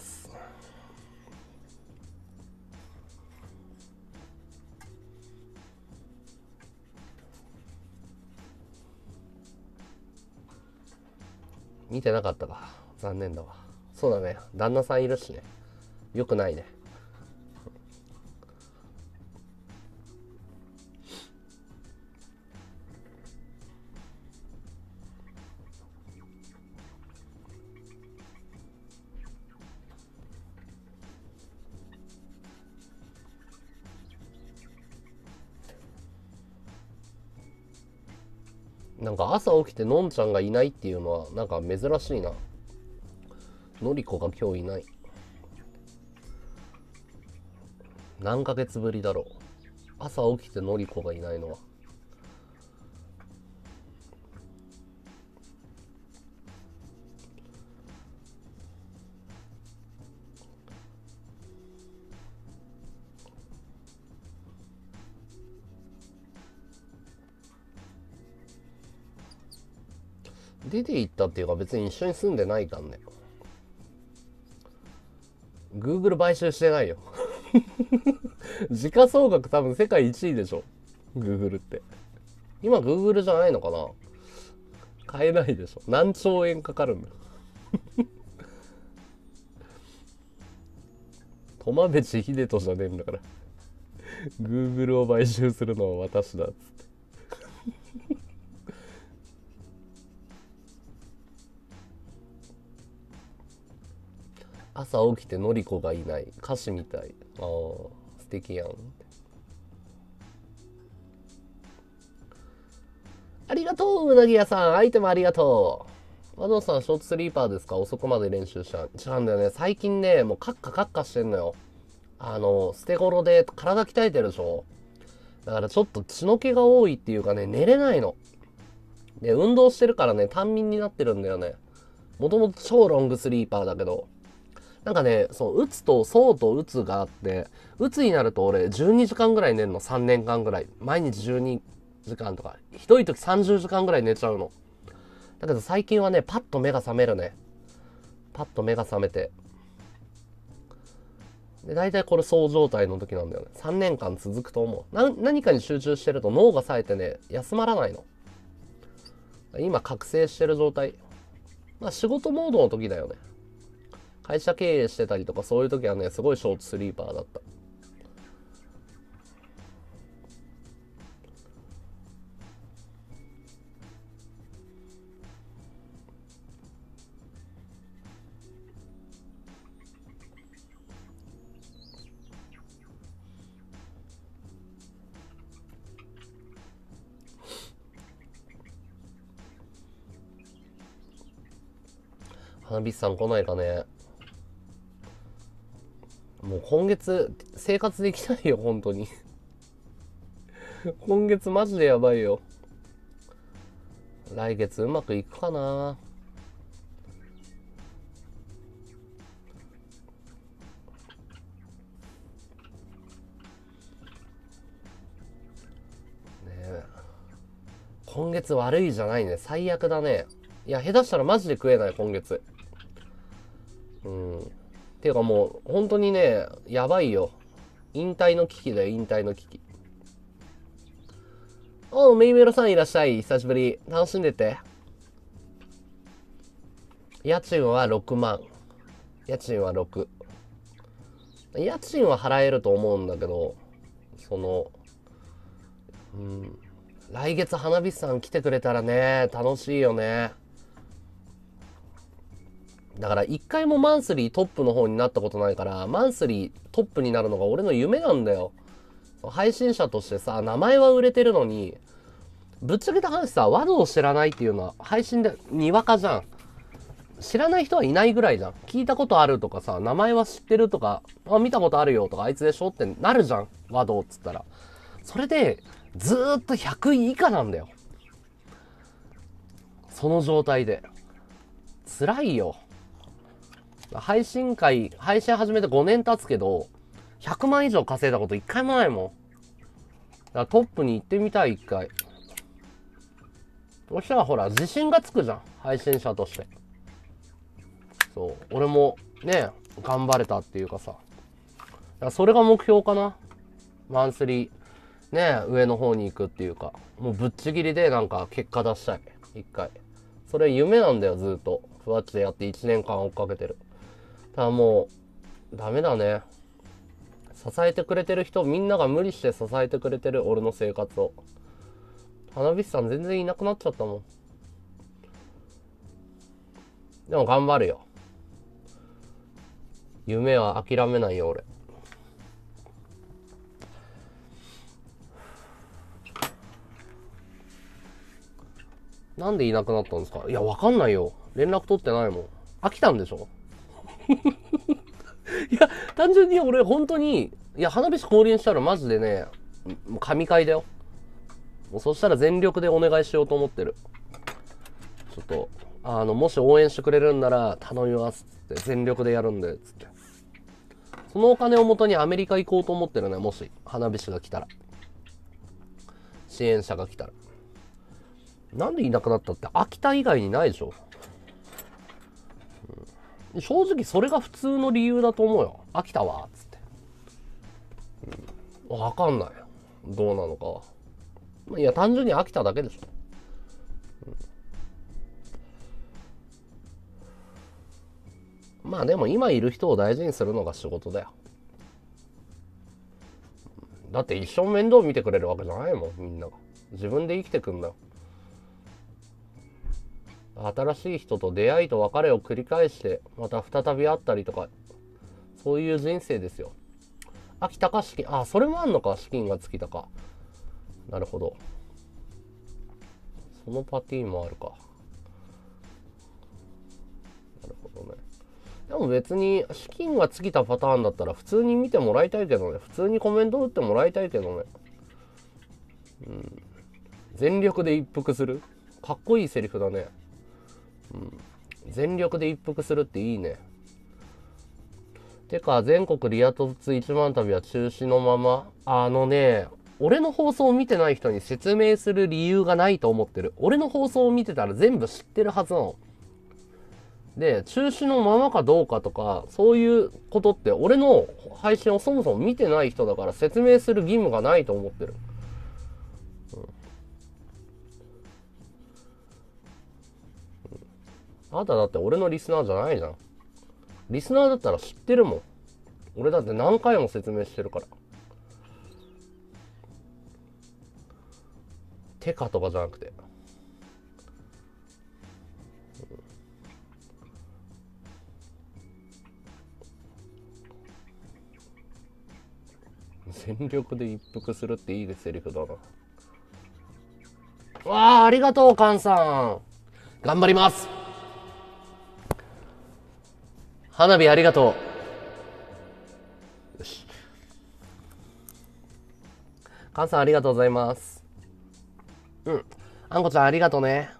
見てなかったか。残念だわ。そうだね。旦那さんいるしね。よくないね。なんか朝起きてのんちゃんがいないっていうのはなんか珍しいな。のりこが今日いない。何ヶ月ぶりだろう。朝起きてのりこがいないのは。出て行ったっていうか別に一緒に住んでないからね。Google 買収してないよ。時価総額多分世界1位でしょ。Google って。今 Google じゃないのかな？買えないでしょ。何兆円かかるんだよ。苫部地秀人じゃねえんだから。Google を買収するのは私だっつって。朝起きてのりこがいない。歌詞みたい。ああ、素敵やん。ありがとう、うなぎ屋さん。アイテムありがとう。和道さん、ショートスリーパーですか？遅くまで練習した。違うんだよね。最近ね、もうカッカカッカしてんのよ。捨て頃で体鍛えてるでしょ？だからちょっと血の気が多いっていうかね、寝れないの。で、運動してるからね、短眠になってるんだよね。もともと超ロングスリーパーだけど、なんかね、そう、うつと、そうとうつがあって、うつになると俺12時間ぐらい寝るの、3年間ぐらい。毎日12時間とか、ひどい時30時間ぐらい寝ちゃうの。だけど最近はね、パッと目が覚めるね。パッと目が覚めて。で、大体これそう状態の時なんだよね。3年間続くと思う。何かに集中してると脳が冴えてね、休まらないの。今覚醒してる状態。まあ仕事モードの時だよね。会社経営してたりとかそういう時はね、すごいショートスリーパーだった。花火師さん来ないかね。もう今月生活できないよ、本当に。今月マジでやばいよ。来月うまくいくかな。ねえ、今月悪いじゃないね。最悪だね。いや、下手したらマジで食えない、今月。うん。っていうかもう、本当にね、やばいよ。引退の危機だよ、引退の危機。おう、メイメロさんいらっしゃい。久しぶり。楽しんでて。家賃は6万。家賃は6。 家賃は払えると思うんだけど、来月花火師さん来てくれたらね、楽しいよね。だから一回もマンスリートップの方になったことないから、マンスリートップになるのが俺の夢なんだよ。配信者としてさ、名前は売れてるのに、ぶっちゃけた話さ、ワドを知らないっていうのは配信でにわかじゃん。知らない人はいないぐらいじゃん。聞いたことあるとかさ、名前は知ってるとか、見たことあるよとか、あいつでしょってなるじゃん。ワドっつったら。それで、ずーっと100位以下なんだよ。その状態で。辛いよ。配信始めて5年経つけど、100万以上稼いだこと1回もないもん。だからトップに行ってみたい、1回。そしたらほら、自信がつくじゃん。配信者として。そう。俺も、ね、頑張れたっていうかさ。だからそれが目標かな。マンスリー。ね、上の方に行くっていうか。もうぶっちぎりでなんか結果出したい。1回。それ夢なんだよ、ずっと。ふわっちでやって1年間追っかけてる。ただもう、ダメだね。支えてくれてる人、みんなが無理して支えてくれてる、俺の生活を。花火師さん全然いなくなっちゃったもん。でも頑張るよ。夢は諦めないよ、俺。なんでいなくなったんですか？いや、わかんないよ。連絡取ってないもん。飽きたんでしょ？いや、単純に俺本当に、いや、花火師降臨したらマジでね、もう神回だよ。もうそしたら全力でお願いしようと思ってる。ちょっと、もし応援してくれるんなら頼みますっつって、全力でやるんで、つって。そのお金を元にアメリカ行こうと思ってるね、もし、花火師が来たら。支援者が来たら。なんでいなくなったって秋田以外にないでしょ。正直それが普通の理由だと思うよ。飽きたわ、つって。わかんない。どうなのかは。いや、単純に飽きただけでしょ。まあでも今いる人を大事にするのが仕事だよ。だって一生面倒見てくれるわけじゃないもん、みんなが。自分で生きてくんだよ。新しい人と出会いと別れを繰り返して、また再び会ったりとか、そういう人生ですよ。飽きたか資金、それもあんのか、資金が尽きたか。なるほど。そのパティーンもあるか。なるほどね。でも別に資金が尽きたパターンだったら普通に見てもらいたいけどね。普通にコメント打ってもらいたいけどね。全力で一服する。かっこいいセリフだね。全力で一服するっていいね。てか、全国リア突1万旅は中止のまま。俺の放送を見てない人に説明する理由がないと思ってる。俺の放送を見てたら全部知ってるはずなの。で、中止のままかどうかとか、そういうことって俺の配信をそもそも見てない人だから説明する義務がないと思ってる。あなただって俺のリスナーじゃないじゃん。リスナーだったら知ってるもん。俺だって何回も説明してるから。テカとかじゃなくて。全力で一服するっていいセリフだな。わあ、ありがとう、カンさん。頑張ります。花火ありがとう。よし。カンさんありがとうございます。あんこちゃんありがとうね。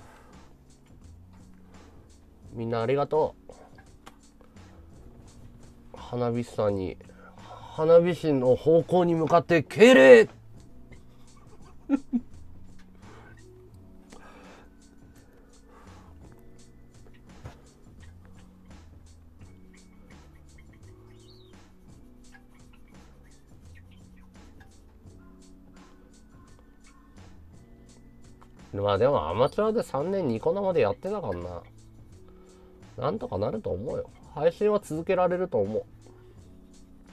みんなありがとう。花火師さんに、花火師の方向に向かって敬礼まあでもアマチュアで3年ニコ生でやってたからな。なんとかなると思うよ。配信は続けられると思う。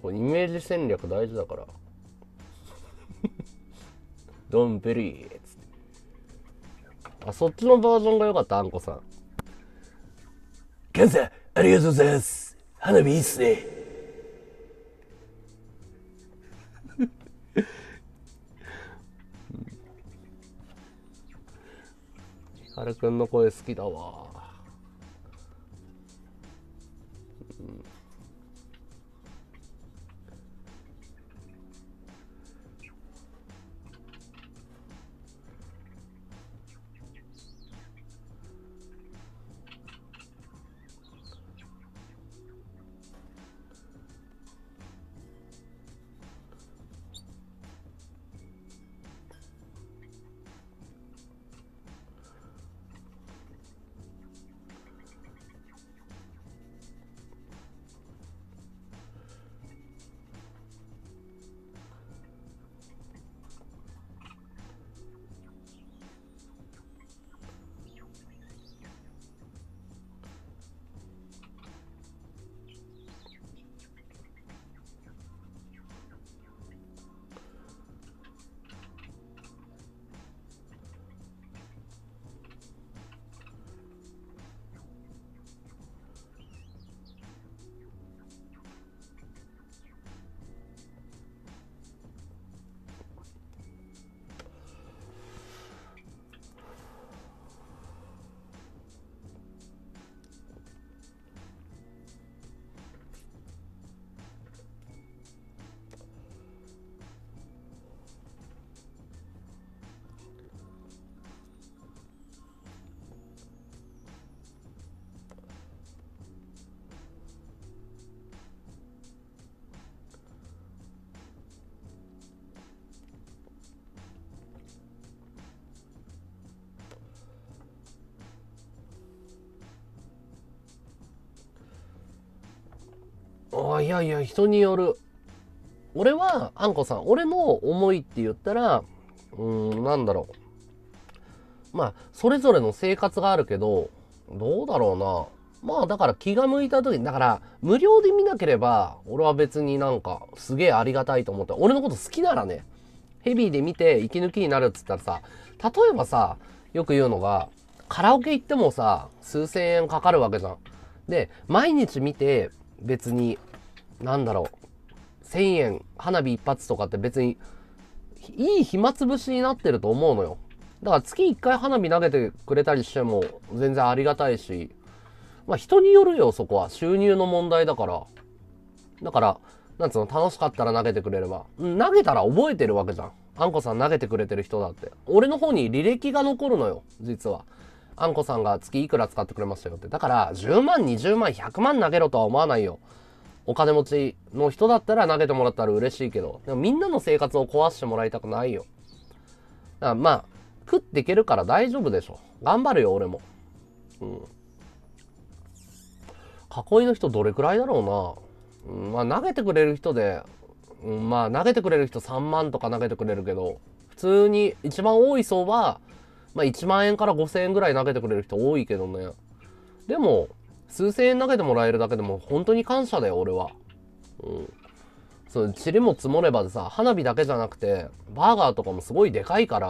そう、イメージ戦略大事だから。ドンペリーっつって。あ、そっちのバージョンが良かった、あんこさん。ケンさん、ありがとうございます。花火いいっすね。ヒカルくんの声好きだわ。あ、いやいや、人による。俺は、あんこさん、俺の思いって言ったら、なんだろう。まあ、それぞれの生活があるけど、どうだろうな。まあ、だから気が向いた時に、だから、無料で見なければ、俺は別になんか、すげえありがたいと思って、俺のこと好きならね、ヘビーで見て息抜きになるっつったらさ、例えばさ、よく言うのが、カラオケ行ってもさ、数千円かかるわけじゃん。で、毎日見て、別に、なんだろう、1000円、花火一発とかって別に、いい暇つぶしになってると思うのよ。だから月1回花火投げてくれたりしても全然ありがたいし、まあ人によるよ、そこは。収入の問題だから。だから、なんつうの、楽しかったら投げてくれれば。投げたら覚えてるわけじゃん。あんこさん投げてくれてる人だって。俺の方に履歴が残るのよ、実は。あんこさんが月いくら使ってくれましたよって。だから、10万、20万、100万投げろとは思わないよ。お金持ちの人だったら投げてもらったら嬉しいけど、でもみんなの生活を壊してもらいたくないよ。だからまあ、食っていけるから大丈夫でしょ。頑張るよ、俺も。囲いの人どれくらいだろうな。まあ投げてくれる人で、まあ投げてくれる人3万とか投げてくれるけど、普通に一番多い層は、まあ1万円から5000円ぐらい投げてくれる人多いけどね。でも、数千円投げてもらえるだけでも本当に感謝だよ、俺は。そう、塵も積もればでさ、花火だけじゃなくて、バーガーとかもすごいでかいから、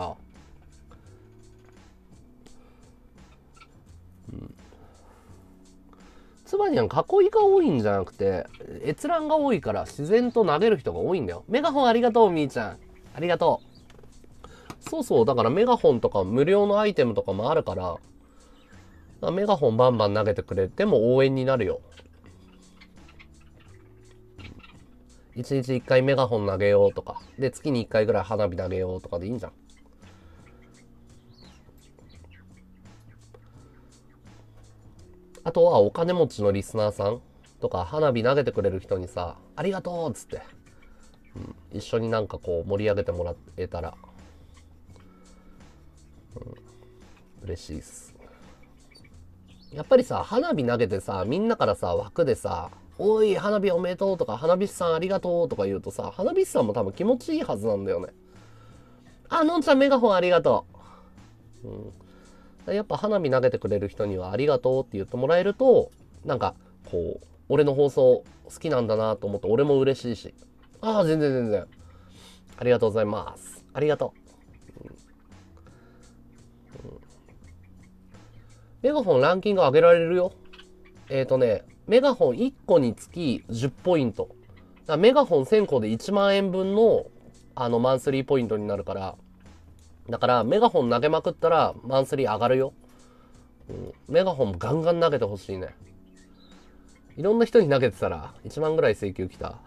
つまり囲いが多いんじゃなくて、閲覧が多いから自然と投げる人が多いんだよ。メガホンありがとう、みーちゃん。ありがとう。そうそう、だからメガホンとか無料のアイテムとかもあるから、メガホンバンバン投げてくれても応援になるよ。1日1回メガホン投げようとか。で、月に1回ぐらい花火投げようとかでいいんじゃん。あとはお金持ちのリスナーさんとか花火投げてくれる人にさ、ありがとうっつって、一緒になんかこう盛り上げてもらえたら、嬉しいっす。やっぱりさ、花火投げてさ、みんなからさ、枠でさ、おい、花火おめでとうとか、花火師さんありがとうとか言うとさ、花火師さんも多分気持ちいいはずなんだよね。あ、のんちゃんメガホンありがとう。やっぱ花火投げてくれる人にはありがとうって言ってもらえると、なんか、こう、 俺の放送好きなんだなと思って俺も嬉しいし。ああ、全然全然。ありがとうございます。ありがとう。メガホンランキング上げられるよ。メガホン1個につき10ポイント。だからメガホン1000個で1万円分のマンスリーポイントになるから。だからメガホン投げまくったらマンスリー上がるよ。メガホンもガンガン投げてほしいね。いろんな人に投げてたら1万ぐらい請求来た。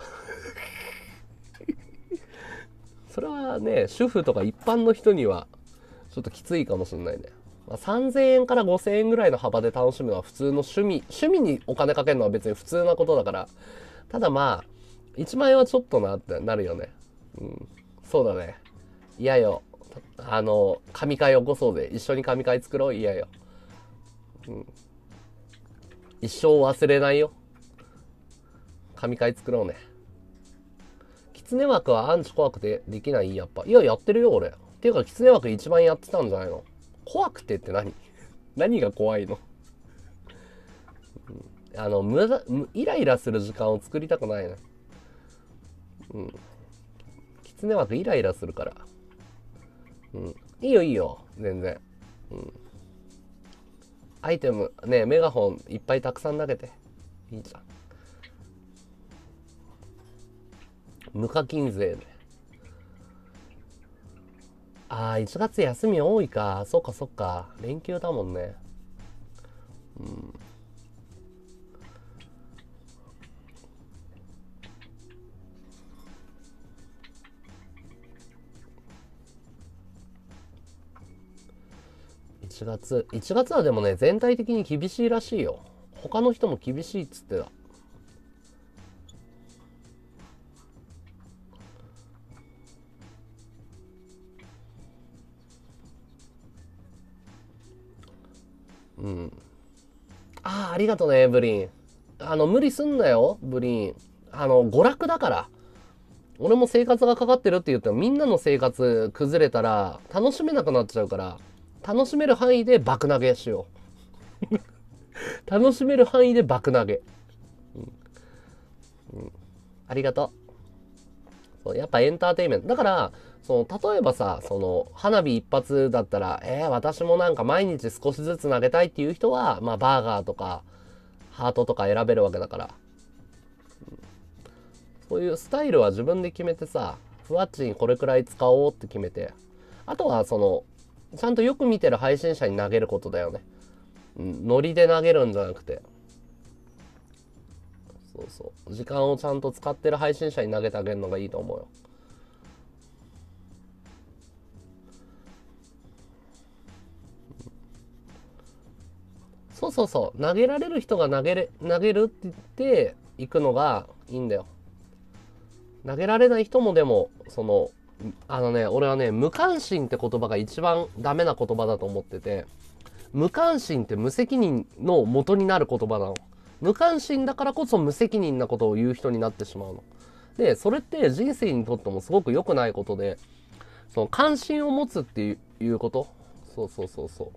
それはね、主婦とか一般の人にはちょっときついかもしれないね。まあ、3000円から5000円ぐらいの幅で楽しむのは普通の趣味にお金かけるのは別に普通なことだから。ただまあ、1万円はちょっとなってなるよね。そうだね。嫌よ。神会起こそうぜ。一緒に神会作ろう。嫌よ。一生忘れないよ。神会作ろうね。キツネ枠はアンチ怖くてできないやっぱ。いや、やってるよ、俺。っていうか、キツネ枠一番やってたんじゃないの？怖くてって何？何が怖いの？イライラする時間を作りたくないね。キツネ枠イライラするから。いいよいいよ、全然。アイテム、ね、メガホンいっぱいたくさん投げて。いいじゃん。無課金税ね。あー、1月休み多いか。そっかそっか。連休だもんね。1月はでもね、全体的に厳しいらしいよ。他の人も厳しいっつってた。ありがとね、ブリン。無理すんなよ、ブリン。娯楽だから。俺も生活がかかってるって言っても、みんなの生活崩れたら、楽しめなくなっちゃうから、楽しめる範囲で爆投げしよう。楽しめる範囲で爆投げ。ありがとう。そうやっぱエンターテインメント。だから、例えばさ、花火一発だったら、私もなんか毎日少しずつ投げたいっていう人は、まあ、バーガーとか、ハートとか選べるわけだから。そういうスタイルは自分で決めてさ、ふわっちにこれくらい使おうって決めて。あとは、ちゃんとよく見てる配信者に投げることだよね。ノリで投げるんじゃなくて。そうそう。時間をちゃんと使ってる配信者に投げてあげるのがいいと思うよ。そうそうそう。投げられる人が投げるって言って行くのがいいんだよ。投げられない人もでも、俺はね、無関心って言葉が一番ダメな言葉だと思ってて、無関心って無責任の元になる言葉なの。無関心だからこそ無責任なことを言う人になってしまうの。で、それって人生にとってもすごく良くないことで、関心を持つっていうこと。そうそうそうそう。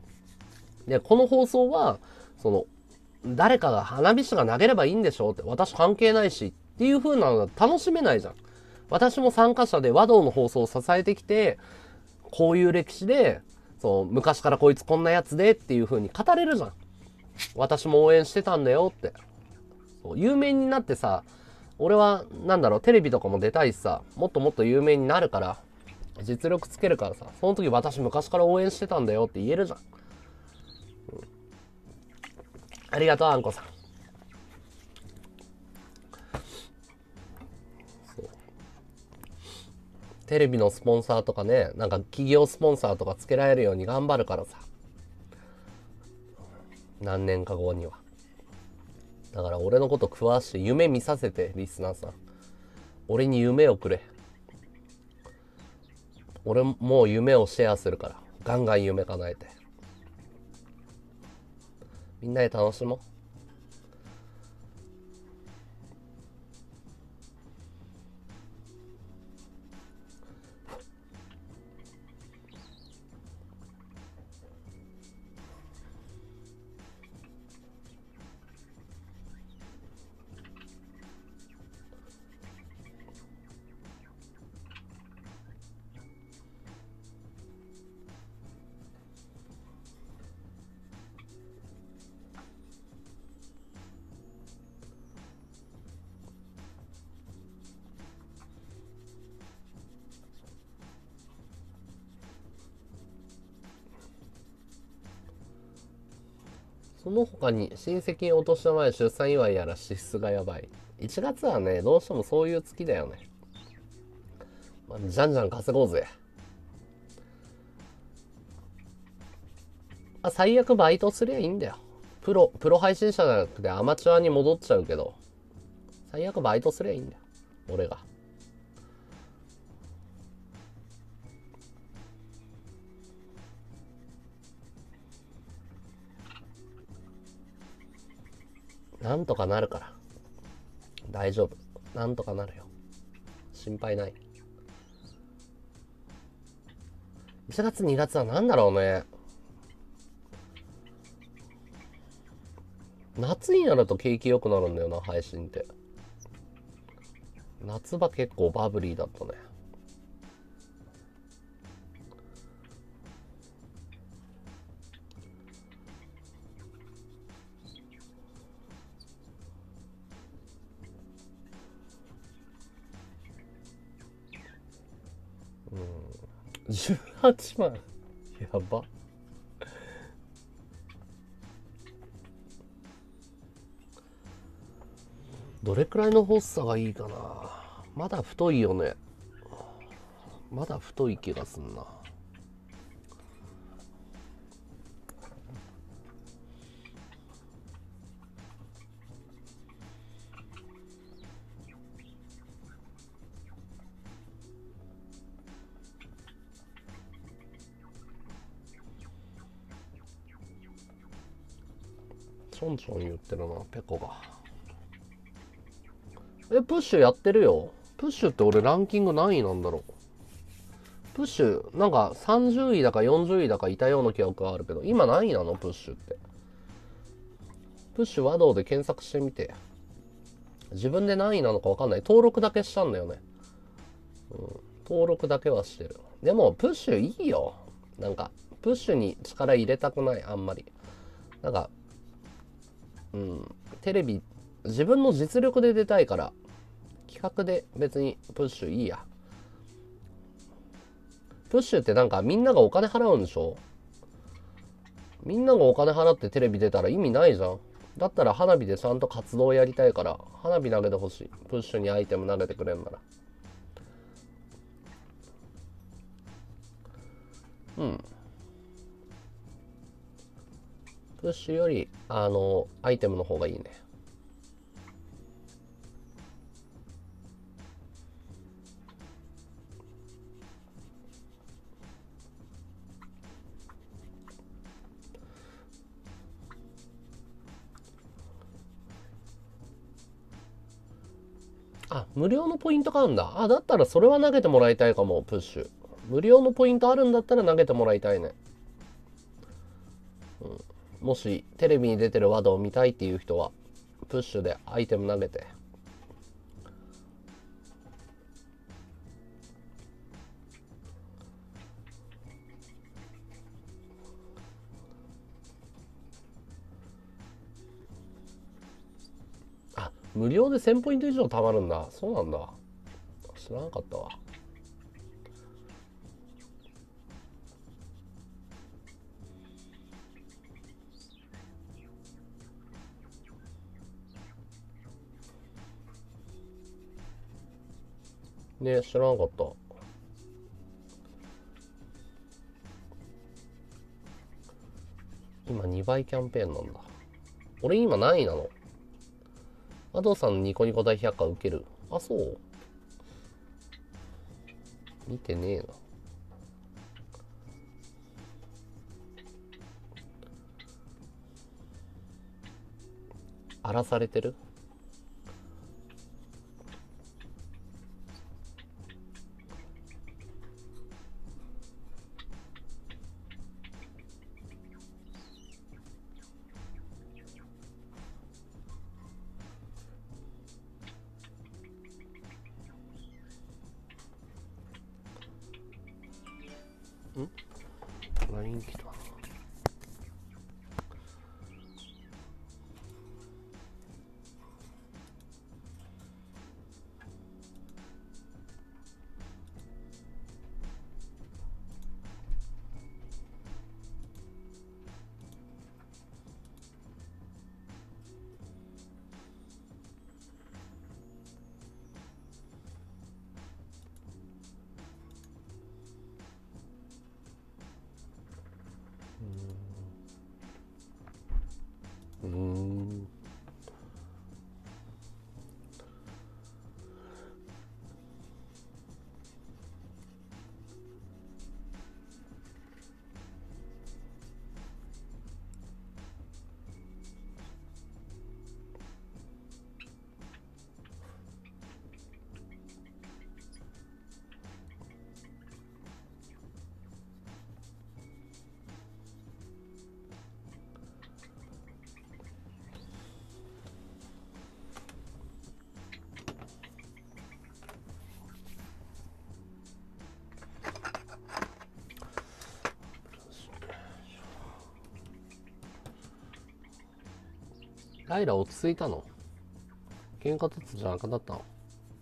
で、この放送は、誰かが花火師が投げればいいんでしょって、私関係ないしっていう風なのは楽しめないじゃん。私も参加者で和道の放送を支えてきて、こういう歴史で、昔からこいつこんなやつでっていう風に語れるじゃん。私も応援してたんだよって。有名になってさ、俺はテレビとかも出たいしさ、もっともっと有名になるから、実力つけるからさ、その時私昔から応援してたんだよって言えるじゃん。ありがとう、あんこさん。テレビのスポンサーとかね、なんか企業スポンサーとかつけられるように頑張るからさ。何年か後には。だから俺のこと食わして夢見させて、リスナーさん。俺に夢をくれ。俺もう夢をシェアするから。ガンガン夢叶えて。みんなで楽しもう。 その他に親戚にお年玉や出産祝いやら支出がやばい。1月はね、どうしてもそういう月だよね。まあ、じゃんじゃん稼ごうぜ。最悪バイトすりゃいいんだよ。プロ配信者じゃなくてアマチュアに戻っちゃうけど、最悪バイトすりゃいいんだよ。俺が。なんとかなるから。大丈夫。なんとかなるよ。心配ない。1月2月は何だろうね。夏になると景気良くなるんだよな、配信って。夏場結構バブリーだったね。18万。やば。どれくらいの発作がいいかな。まだ太いよね。まだ太い気がすんな。ちょんちょん言ってるな、ペコが。プッシュやってるよ。プッシュって俺ランキング何位なんだろう。プッシュ、なんか30位だか40位だかいたような記憶があるけど、今何位なのプッシュって。プッシュ和道で検索してみて。自分で何位なのか分かんない。登録だけしたんだよね。登録だけはしてる。でも、プッシュいいよ。なんか、プッシュに力入れたくない、あんまり。なんか、テレビ、自分の実力で出たいから、企画で別にプッシュいいや。プッシュってなんかみんながお金払うんでしょ？みんながお金払ってテレビ出たら意味ないじゃん。だったら花火でちゃんと活動やりたいから、花火投げてほしい。プッシュにアイテム投げてくれんなら。プッシュより、アイテムの方がいいね。無料のポイント買うんだ。だったらそれは投げてもらいたいかも、プッシュ。無料のポイントあるんだったら投げてもらいたいね。もしテレビに出てるワードを見たいっていう人は、プッシュでアイテム投げて。無料で1000ポイント以上貯まるんだ。そうなんだ。知らなかったわ。ね、知らなかった。今2倍キャンペーンなんだ。俺今何位なの？アドさんのニコニコ大百科受ける。そう？見てねえな。荒らされてる？LINE 来た。 ライラ落ち着いたの？喧嘩突じゃなくなったの？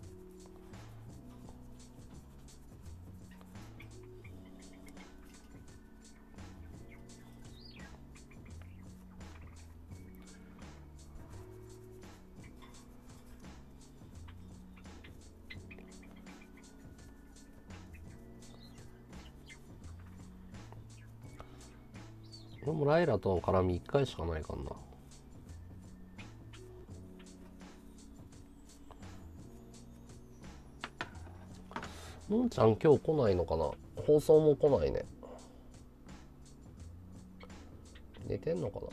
俺もライラとの絡み1回しかないかんな。のんちゃん今日来ないのかな？放送も来ないね。寝てんのかな？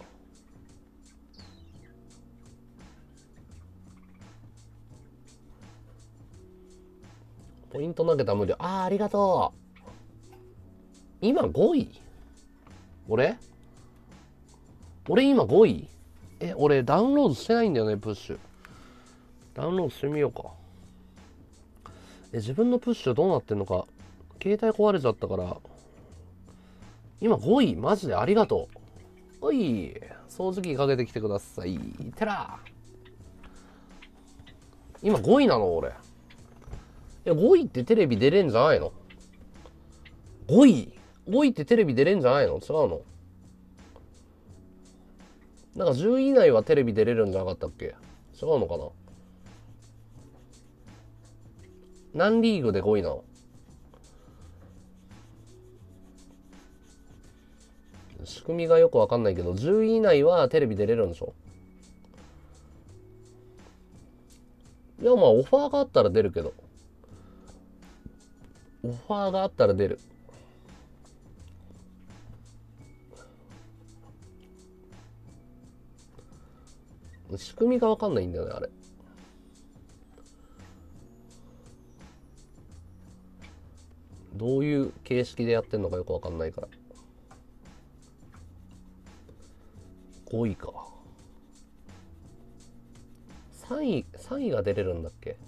ポイント投げた無料。ありがとう。今5位？俺今5位？俺ダウンロードしてないんだよね、プッシュ。ダウンロードしてみようか。自分のプッシュどうなってんのか。携帯壊れちゃったから。今5位？マジでありがとう。おい、掃除機かけてきてください。てら。今5位なの俺。5位ってテレビ出れんじゃないの？ 5 位ってテレビ出れんじゃないの？違うの？なんか10位以内はテレビ出れるんじゃなかったっけ？違うのかな？何リーグで5位なの？仕組みがよくわかんないけど、10位以内はテレビ出れるんでしょ？いや、まあオファーがあったら出るけど。オファーがあったら出る。仕組みがわかんないんだよね、あれ。どういう形式でやってんのかよくわかんないから。5位か。3位が出れるんだっけ？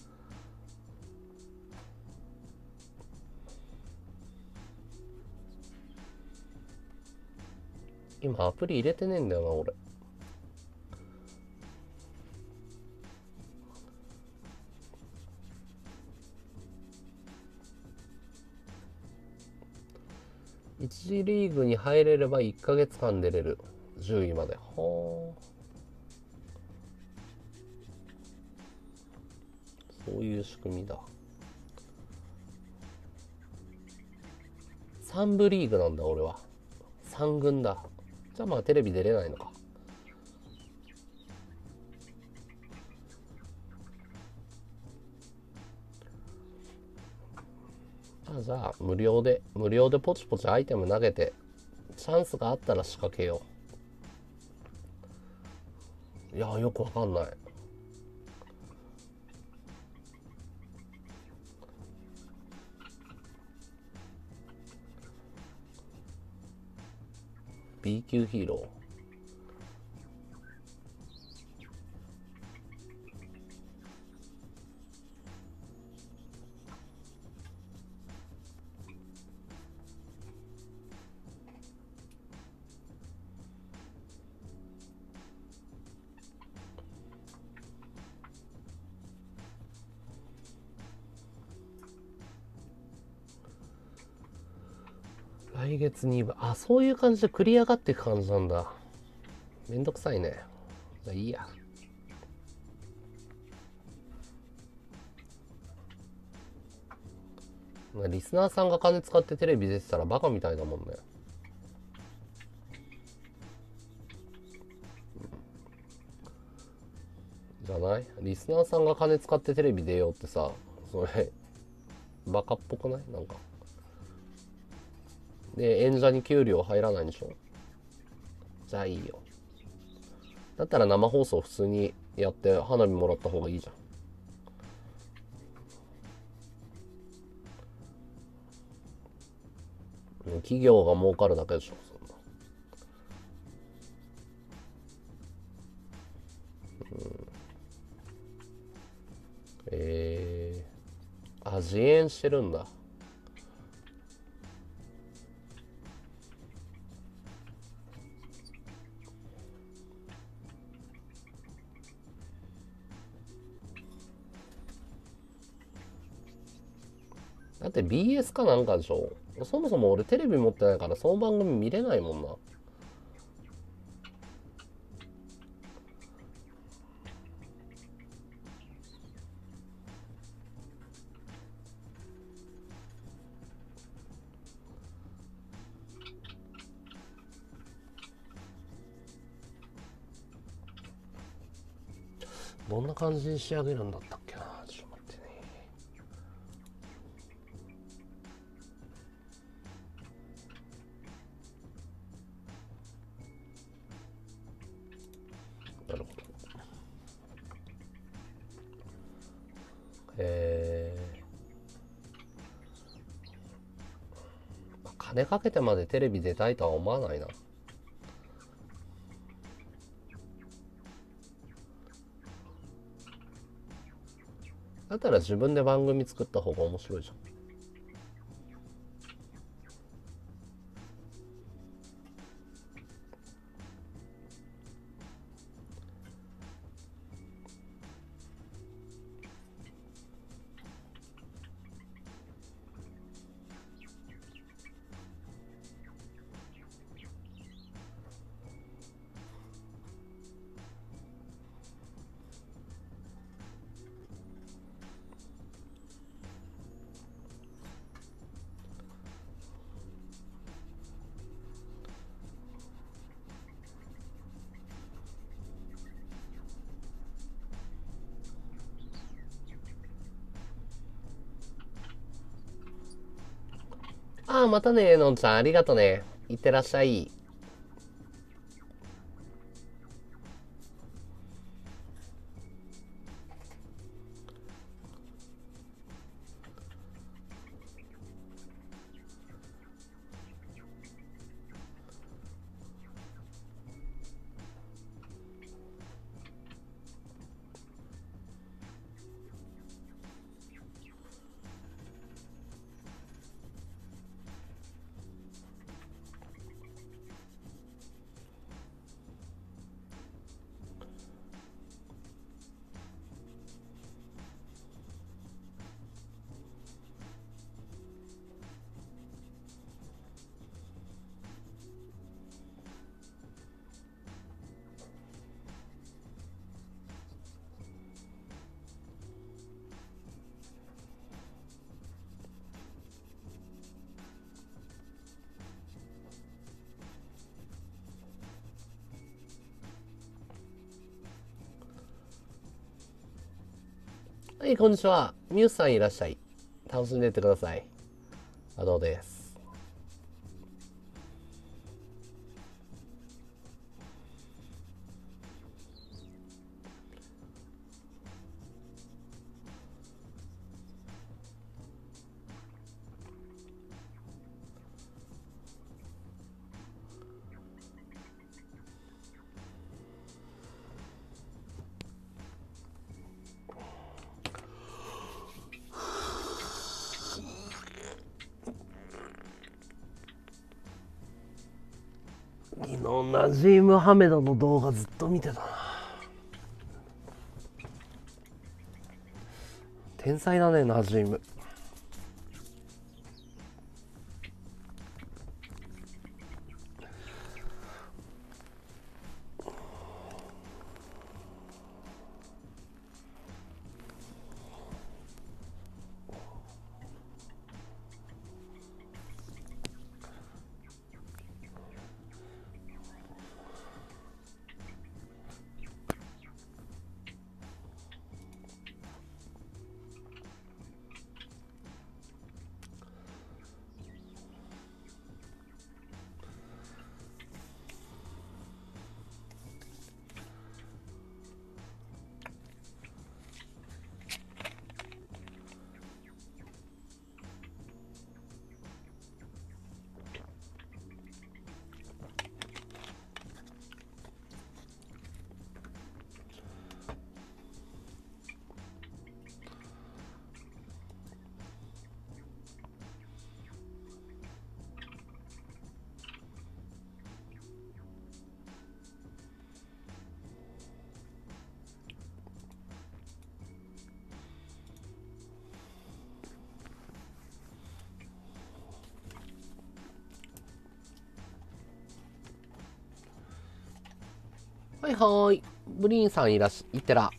今アプリ入れてねえんだよな、俺。1次リーグに入れれば1ヶ月間出れる。10位まで。はあ。そういう仕組みだ。3部リーグなんだ、俺は。3軍だ。じゃあまあテレビ出れないのか。じゃあ無料でポチポチアイテム投げて、チャンスがあったら仕掛けよう。いや、よくわかんない。B 級ヒーロー。来月2部。そういう感じで繰り上がっていく感じなんだ。めんどくさいね。じゃあいいや。リスナーさんが金使ってテレビ出てたらバカみたいだもんね。じゃない？リスナーさんが金使ってテレビ出ようってさ、それバカっぽくない？なんかで演者に給料入らないんでしょ？じゃあいいよ。だったら生放送普通にやって花火もらった方がいいじゃん。企業が儲かるだけでしょ、そんな。自演してるんだ。 だって BS かなんかでしょ。そもそも俺テレビ持ってないからその番組見れないもんな。どんな感じに仕上げるんだったっけな。ちょっと待ってね。なるほど。金かけてまでテレビ出たいとは思わないな。だったら自分で番組作った方が面白いじゃん。ああ、またね、のんちゃん。ありがとね。いってらっしゃい。はい、こんにちは。ミュースさんいらっしゃい。楽しんでいってください。どうです。昨日ナジーム・ハメドの動画ずっと見てたな。天才だね、ナジーム。 はいはーい。ブリーンさんいってら。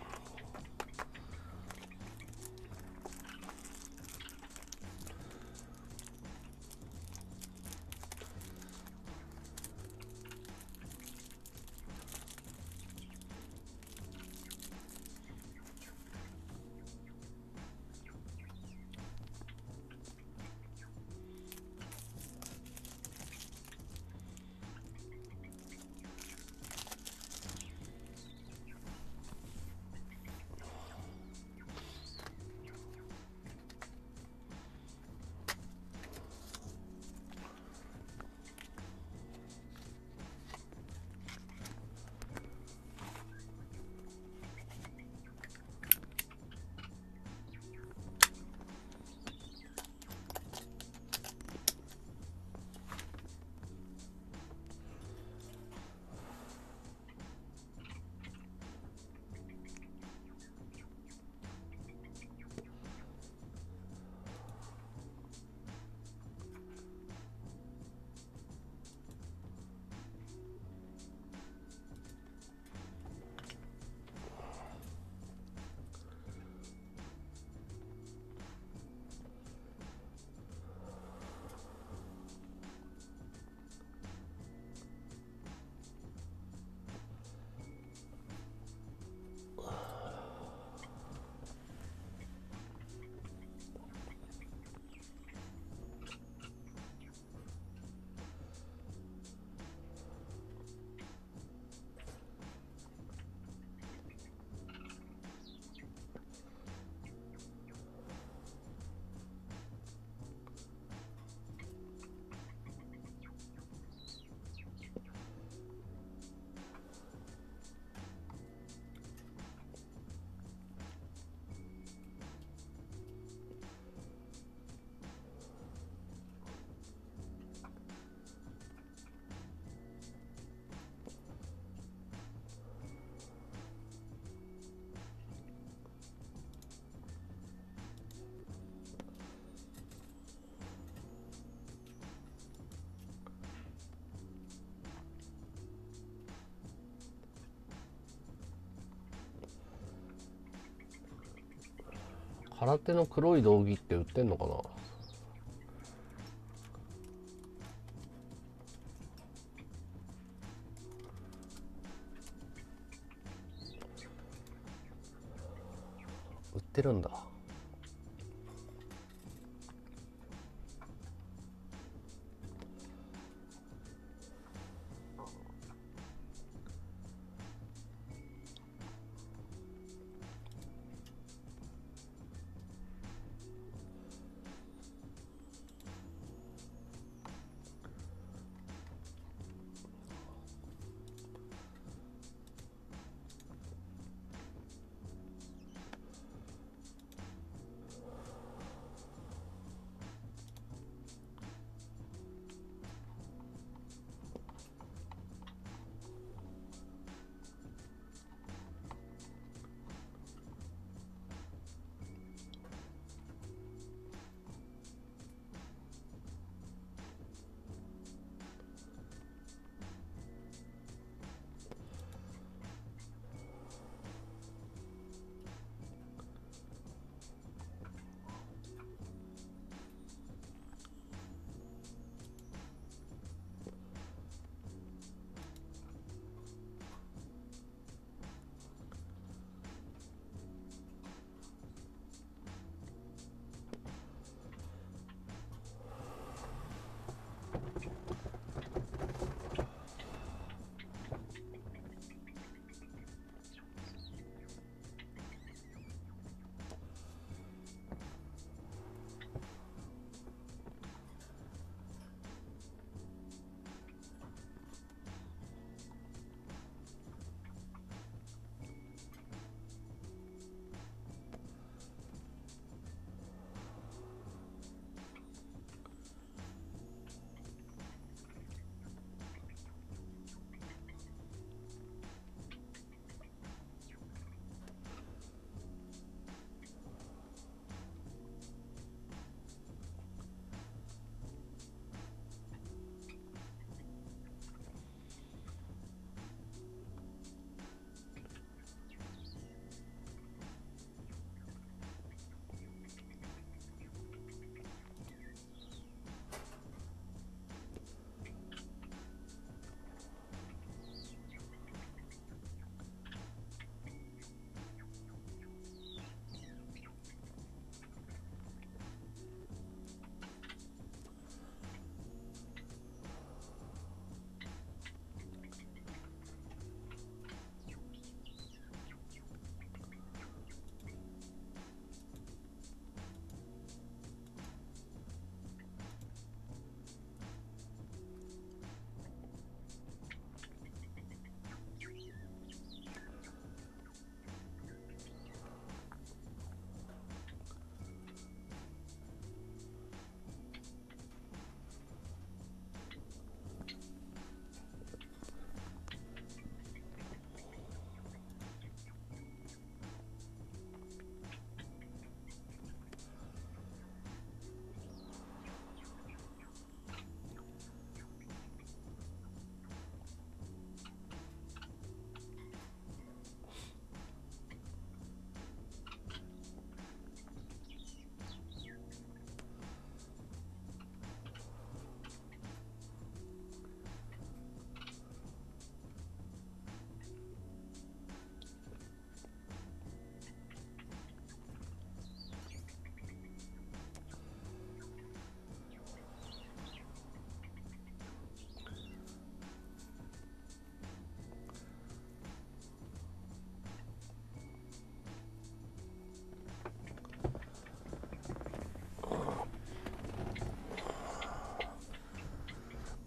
空手の黒い道着って売ってんのかな。売ってるんだ。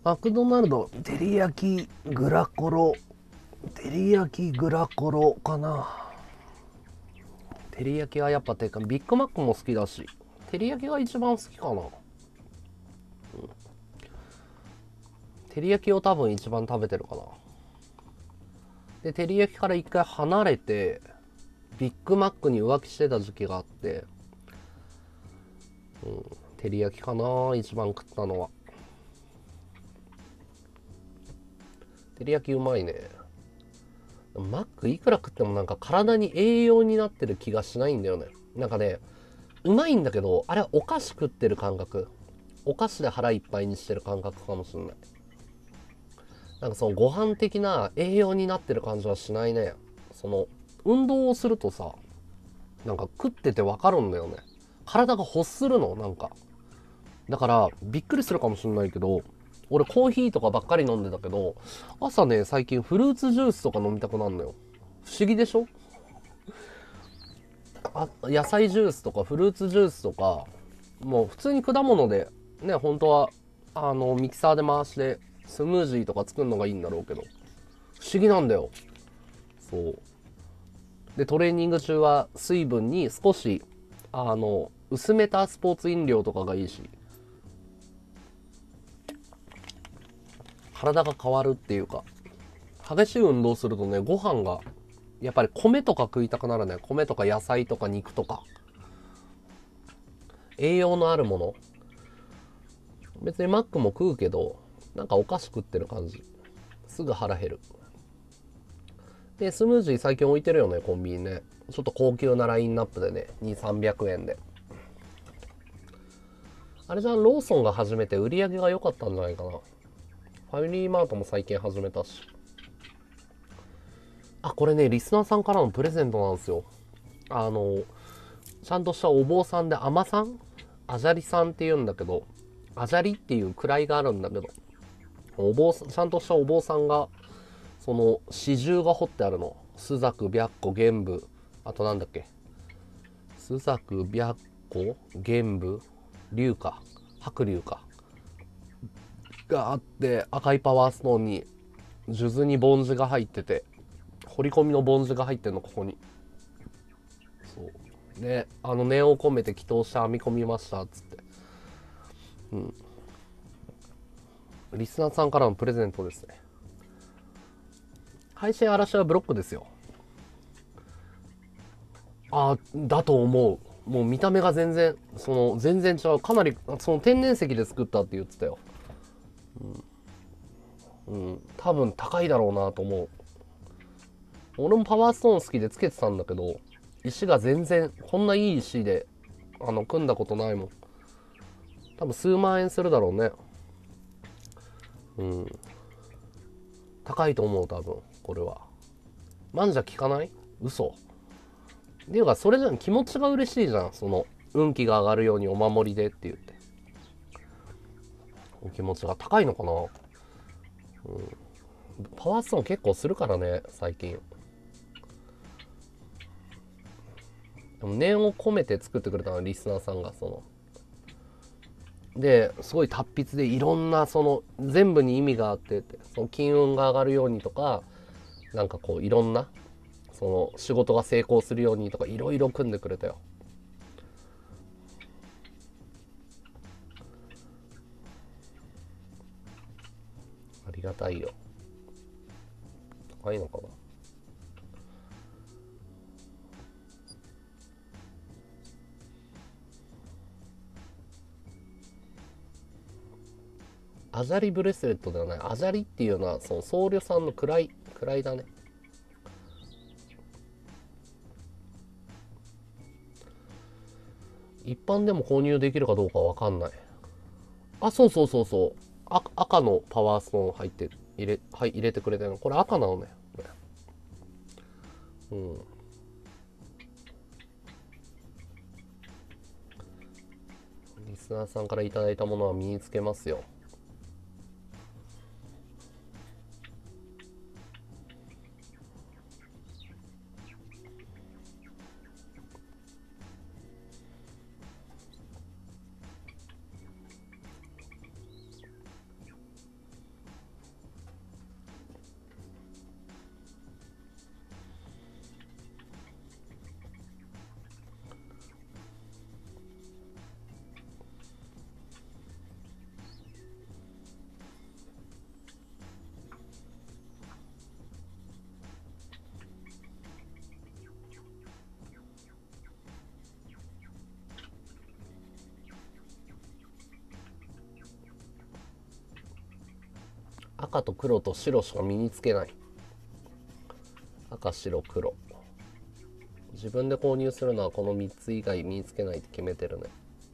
マクドナルド、照り焼きグラコロ、照り焼きグラコロかな。照り焼きはやっぱてか、ビッグマックも好きだし、照り焼きが一番好きかな。照り焼きを多分一番食べてるかな。で、照り焼きから一回離れて、ビッグマックに浮気してた時期があって、照り焼きかな、一番食ったのは。照り焼きうまいね。マックいくら食ってもなんか体に栄養になってる気がしないんだよね。なんかね、うまいんだけど、あれはお菓子食ってる感覚。お菓子で腹いっぱいにしてる感覚かもしれない。なんかそのご飯的な栄養になってる感じはしないね。その、運動をするとさ、なんか食っててわかるんだよね。体が欲するの、なんか。だから、びっくりするかもしれないけど、俺コーヒーとかばっかり飲んでたけど、朝ね、最近フルーツジュースとか飲みたくなるのよ。不思議でしょ？野菜ジュースとかフルーツジュースとか、もう普通に果物で、ね、本当は、ミキサーで回して、スムージーとか作るのがいいんだろうけど、不思議なんだよ。そう。で、トレーニング中は水分に少し、薄めたスポーツ飲料とかがいいし、体が変わるっていうか、激しい運動するとね、ご飯が、やっぱり米とか食いたくなるね。米とか野菜とか肉とか。栄養のあるもの。別にマックも食うけど、なんかお菓子食ってる感じ。すぐ腹減る。で、スムージー最近置いてるよね、コンビニね。ちょっと高級なラインナップでね、2、300円で。あれじゃん、ローソンが始めて売り上げが良かったんじゃないかな。ファミリーマートも最近始めたし。あ、これね、リスナーさんからのプレゼントなんですよ。ちゃんとしたお坊さんで、海女さんあじゃりさんって言うんだけど、あじゃりっていう位があるんだけど、お坊さん、ちゃんとしたお坊さんが、その、四十が彫ってあるの。朱雀、白虎、玄武、あとなんだっけ。朱雀、白虎、玄武、龍か、白龍か。があって、赤いパワーストーンに、数珠に梵字が入ってて、彫り込みの梵字が入ってんの、ここに。そう。で、念を込めて祈祷して編み込みました、つって。うん。リスナーさんからのプレゼントですね。配信嵐はブロックですよ。あ、だと思う。もう見た目が全然、全然違う。かなり、天然石で作ったって言ってたよ。うん。多分高いだろうなと思う。俺もパワーストーン好きでつけてたんだけど、石が全然、こんないい石で、組んだことないもん。多分数万円するだろうね。うん。高いと思う、多分、これは。マンじゃ効かない？嘘。っていうか、それじゃん、気持ちが嬉しいじゃん。運気が上がるようにお守りでって言って。お気持ちが高いのかな。パワーストーン結構するからね、最近。でも念を込めて作ってくれたの、リスナーさんが、で、すごい達筆でいろんな、全部に意味があってって、金運が上がるようにとか、なんかこう、いろんな、仕事が成功するようにとか、いろいろ組んでくれたよ。ありがたいよ。高いのかな。アジャリブレスレットではない。アジャリっていうのは、僧侶さんの位だね。一般でも購入できるかどうかわかんない。あ、そうそうそうそう。赤のパワーストーン入れてくれてるの。これ赤なのね。うん。リスナーさんからいただいたものは身につけますよ。 赤と黒と白しか身につけない。赤、白、黒。自分で購入するのはこの3つ以外身につけないって決めてるね。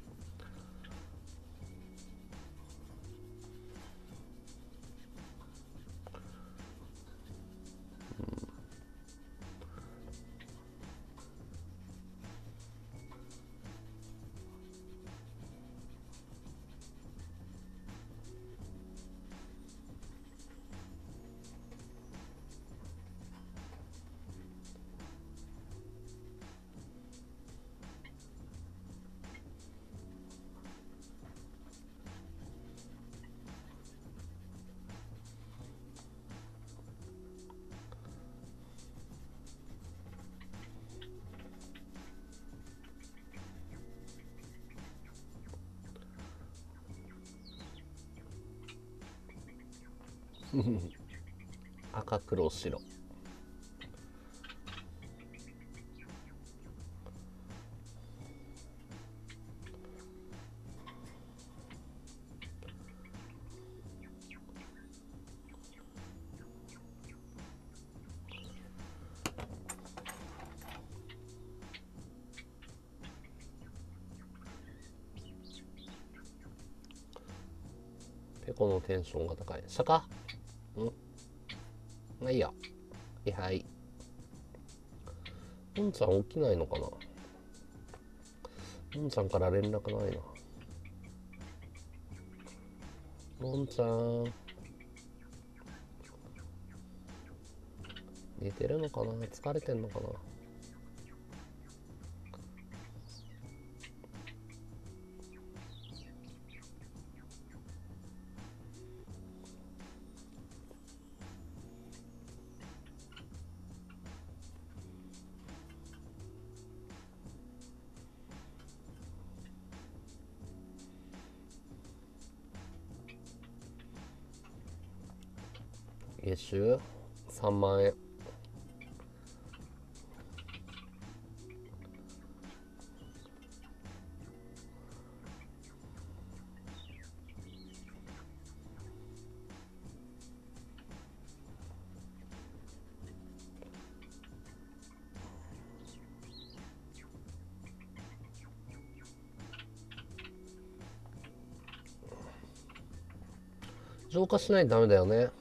赤、黒、白。ペコのテンションが高い。釈迦まあいいや。はいはい。のんちゃん起きないのかな。のんちゃんから連絡ないな。のんちゃん寝てるのかな、疲れてんのかな。月収3万円。浄化しないとダメだよね。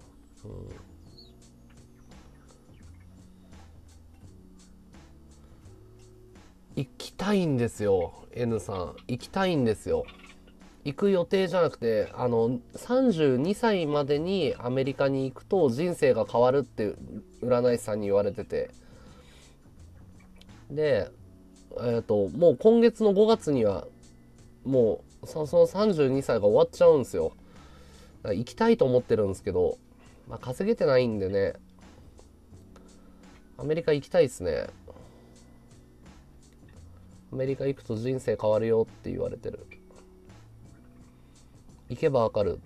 行きたいんですよ。 N さん行きたいんですよ。行く予定じゃなくて、32歳までにアメリカに行くと人生が変わるって占い師さんに言われてて、で、もう今月の5月にはもうその32歳が終わっちゃうんですよ。だから行きたいと思ってるんですけど、まあ、稼げてないんでね。アメリカ行きたいですね。アメリカ行くと人生変わるよって言われてる。行けばわかる。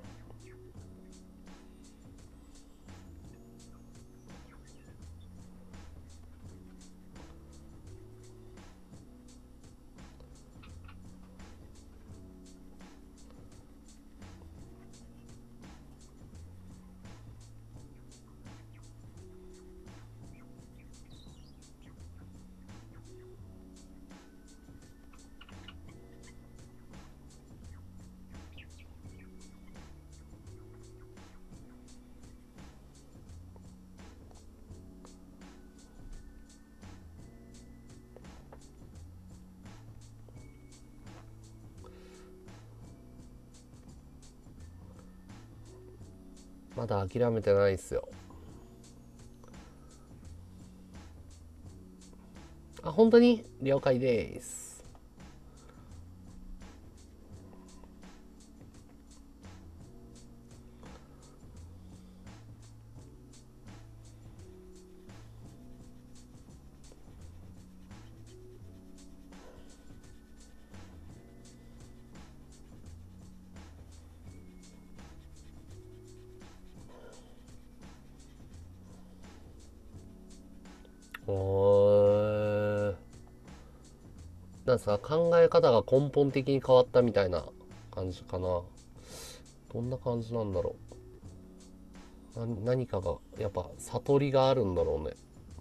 まだ諦めてないっすよ。あ、本当に了解です。おー、なんすか、考え方が根本的に変わったみたいな感じかな。どんな感じなんだろう。 何かがやっぱ悟りがあるんだろうね。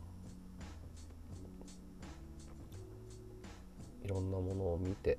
いろんなものを見て。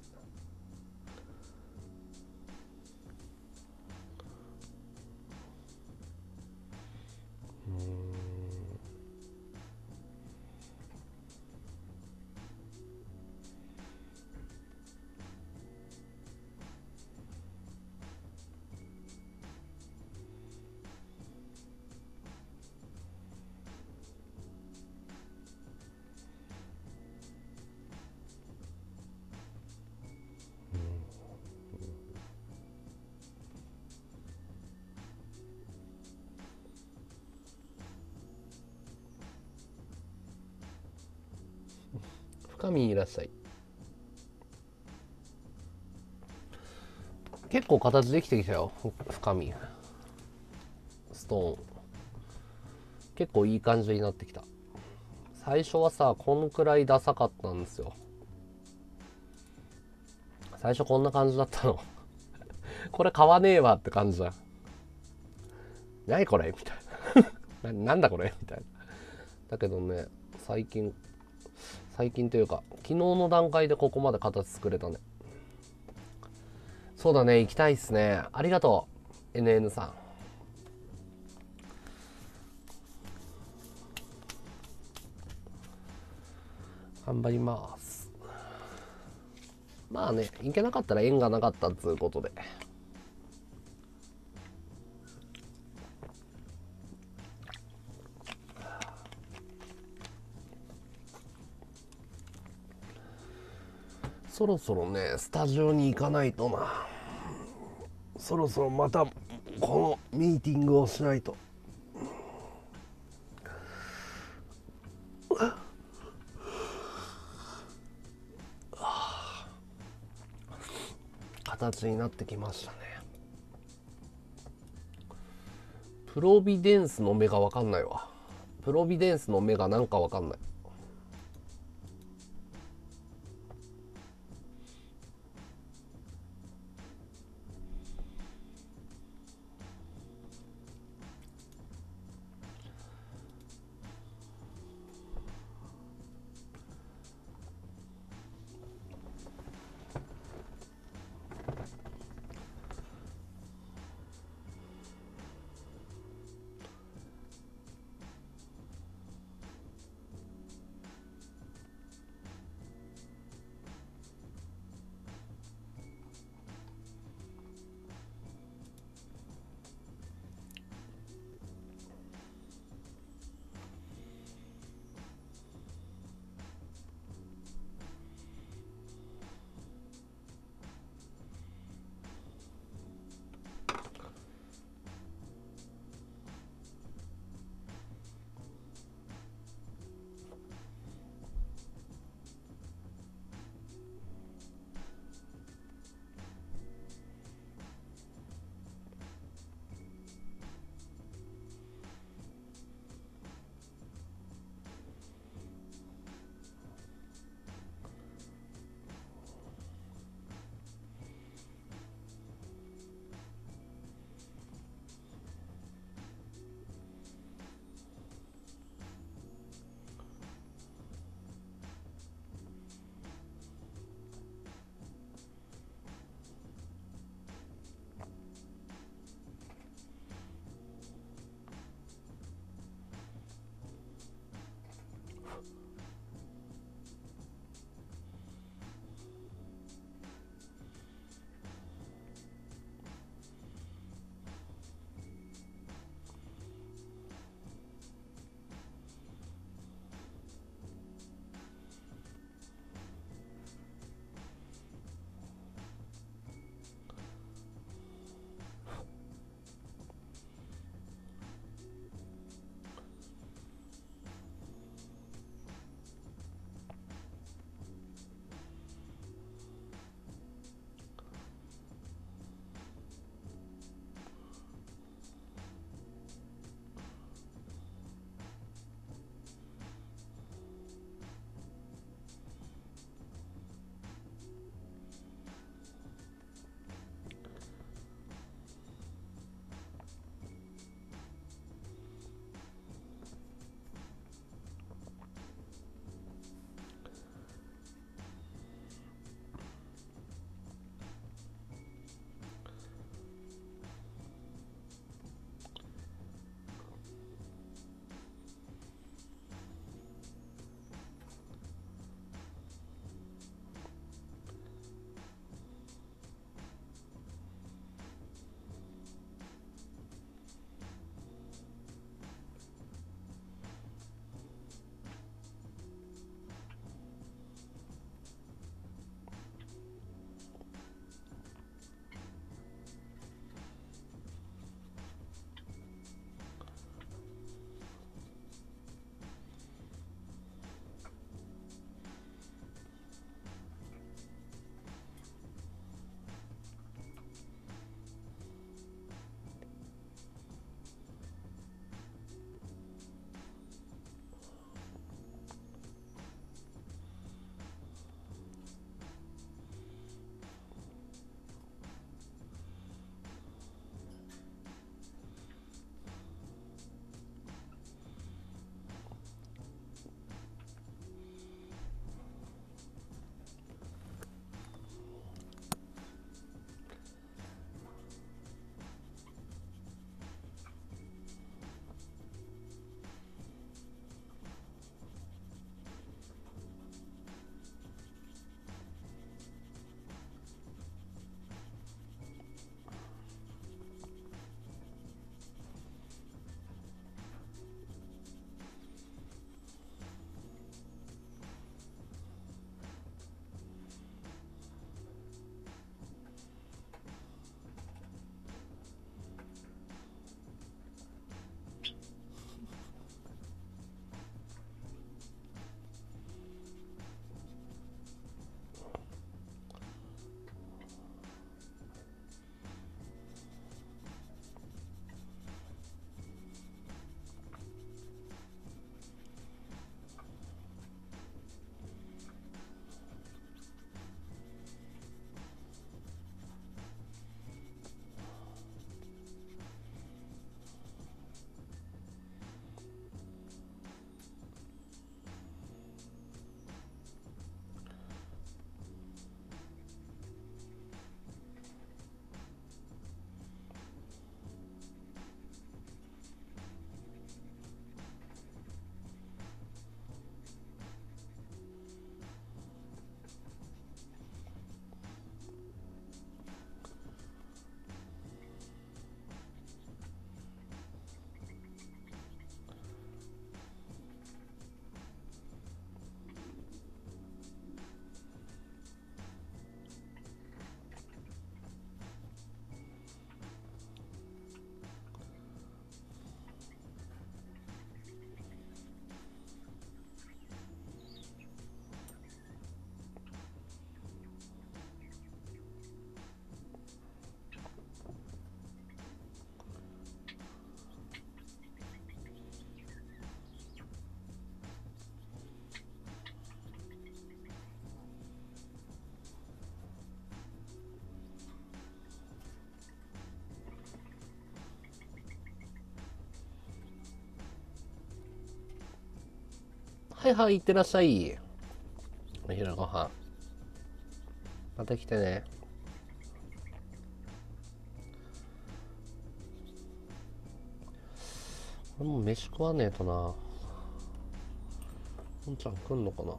深みいらっしゃい。結構形できてきたよ、深み。ストーン結構いい感じになってきた。最初はさ、こんくらいダサかったんですよ。最初こんな感じだったの。これ買わねえわって感じだ。何これみたいな。なんだこれみたいな。だけどね、最近というか、昨日の段階でここまで形作れたね。そうだね、行きたいっすね。ありがとう、NN さん。頑張ります。まあね、行けなかったら縁がなかったっつうことで。そろそろね、スタジオに行かないとな。そろそろまたこのミーティングをしないと。形になってきましたね。プロビデンスの目が分かんないわ。プロビデンスの目がなんか分かんない。 はいはい、いってらっしゃい。お昼ご飯。また来てね。俺も飯食わねえとな。ほんちゃん来んのかな。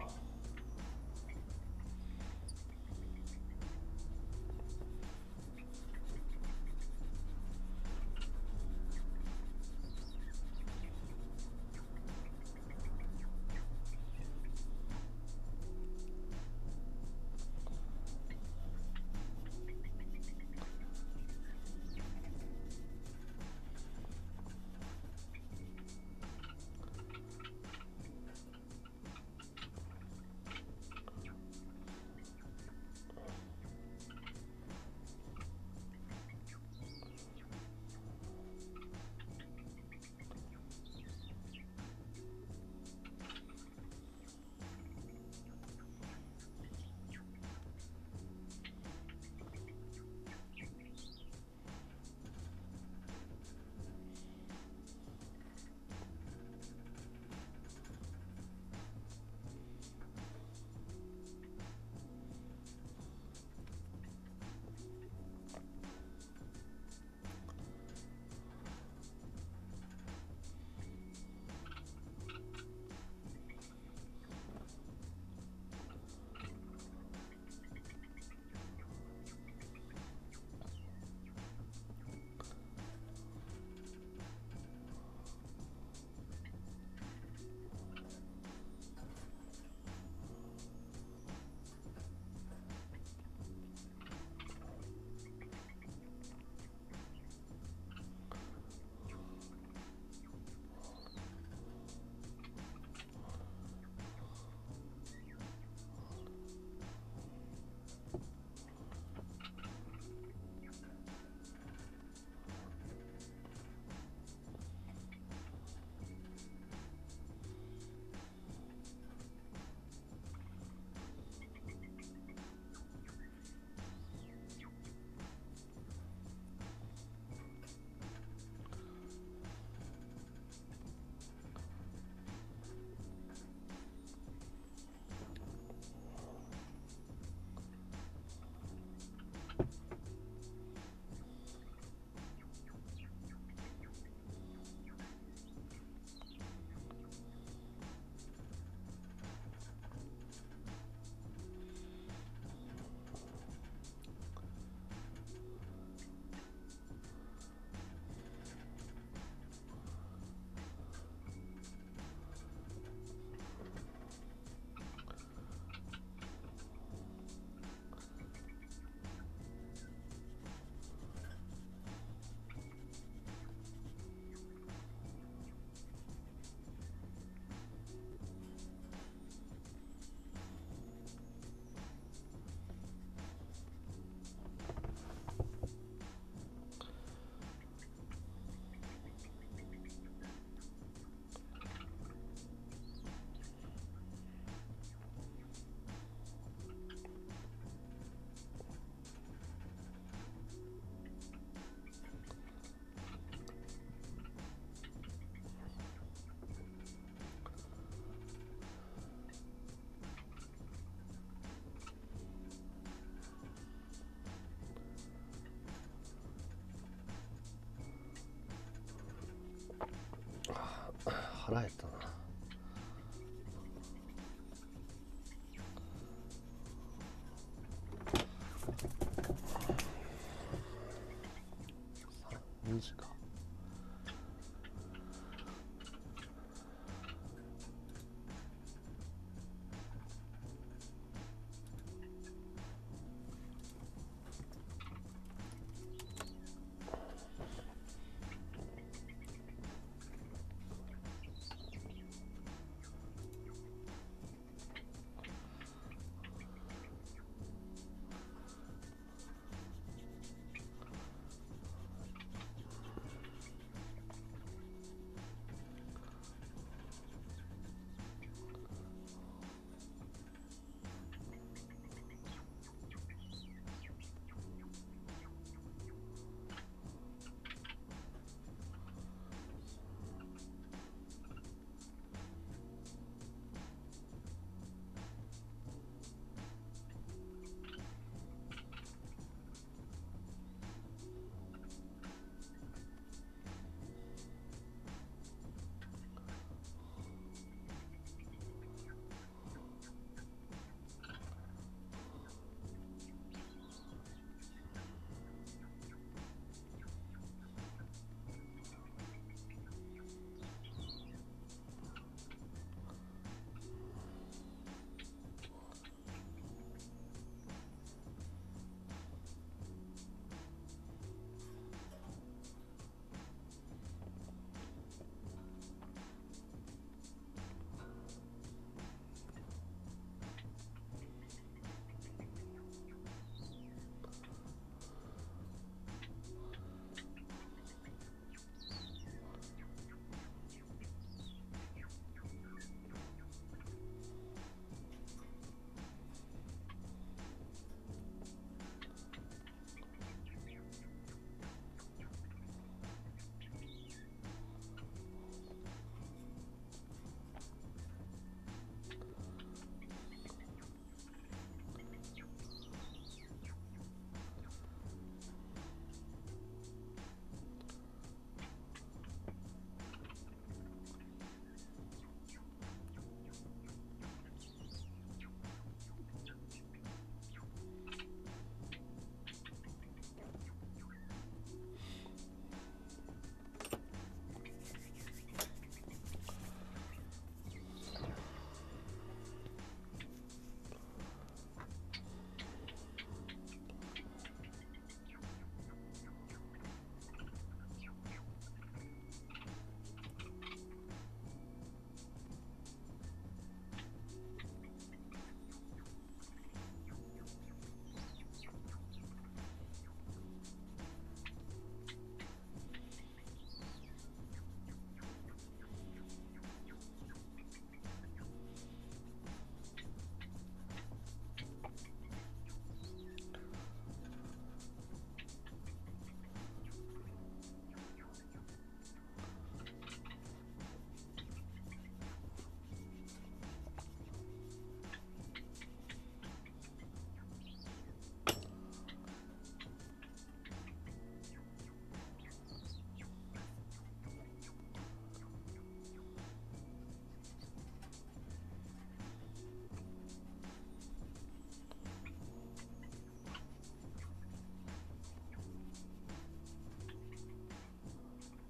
腹減ったな。2時か。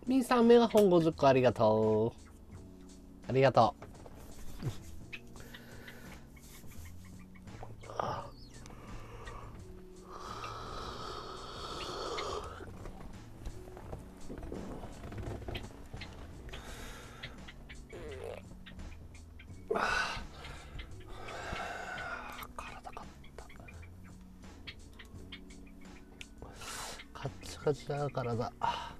みーさんメガホン50個ありがとう。ありがとう。カッチカチだからだ。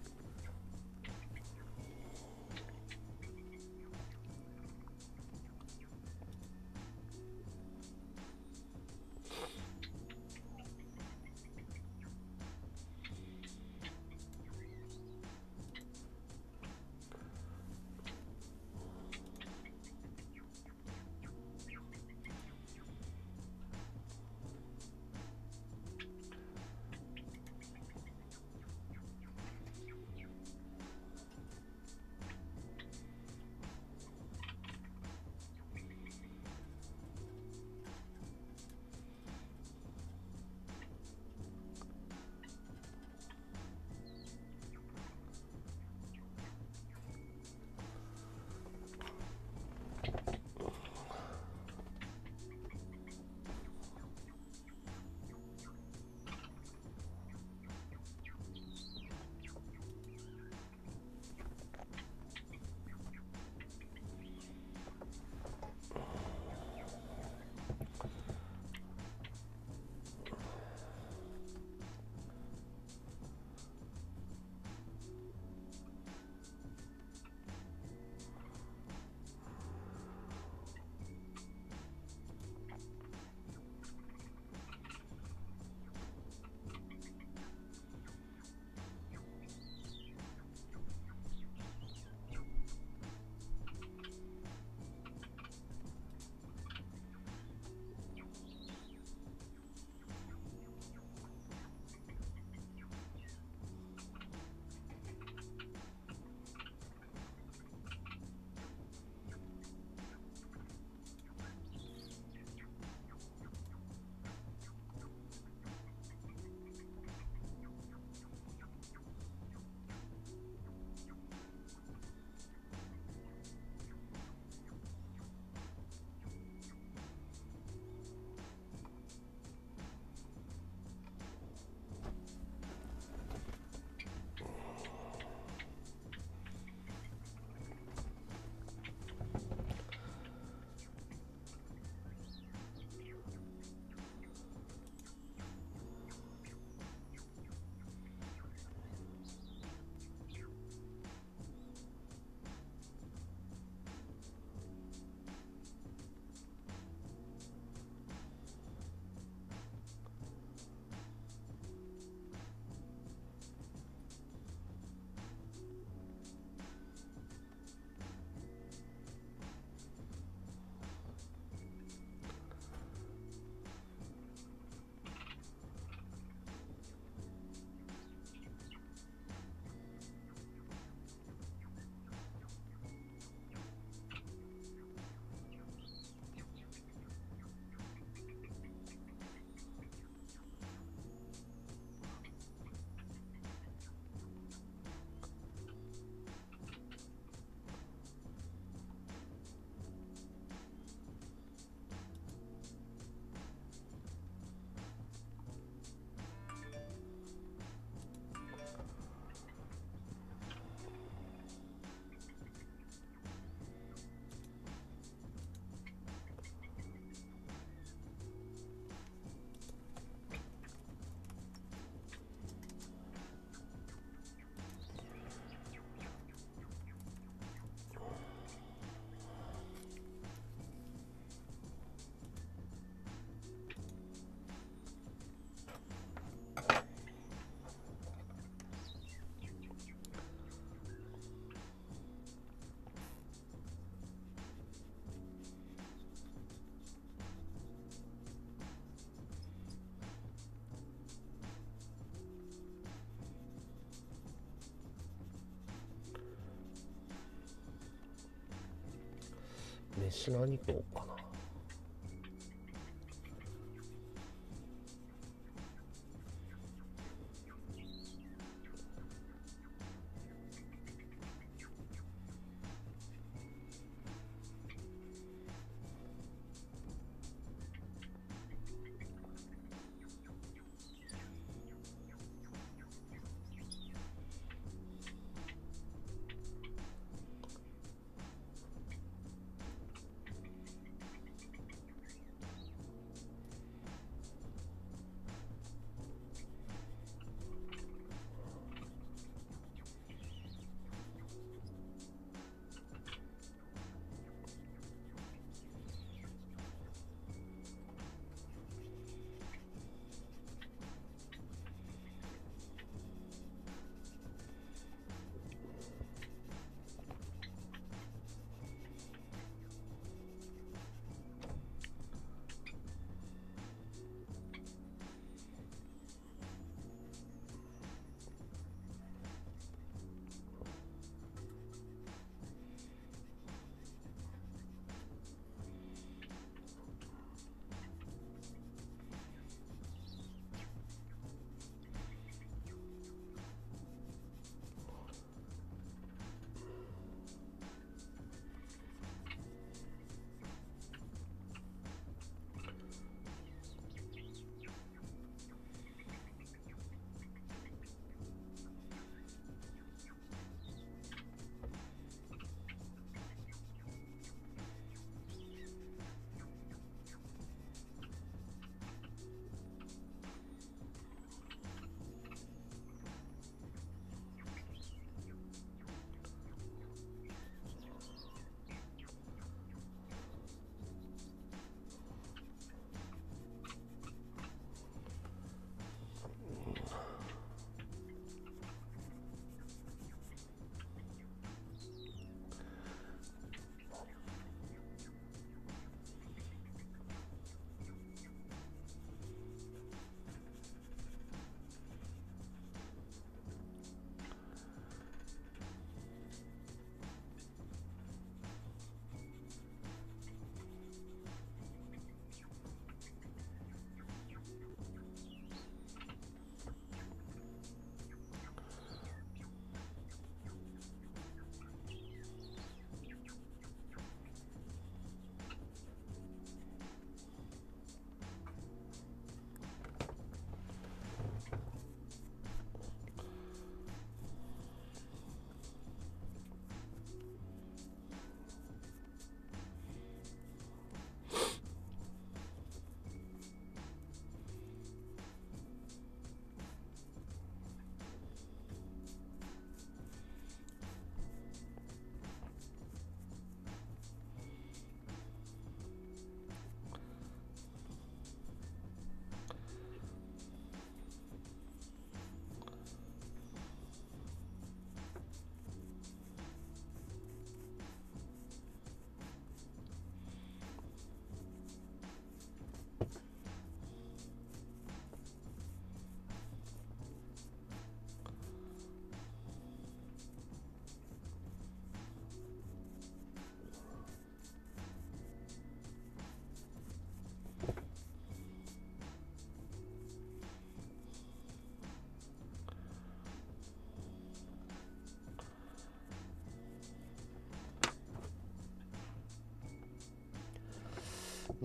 飯何食おうかな。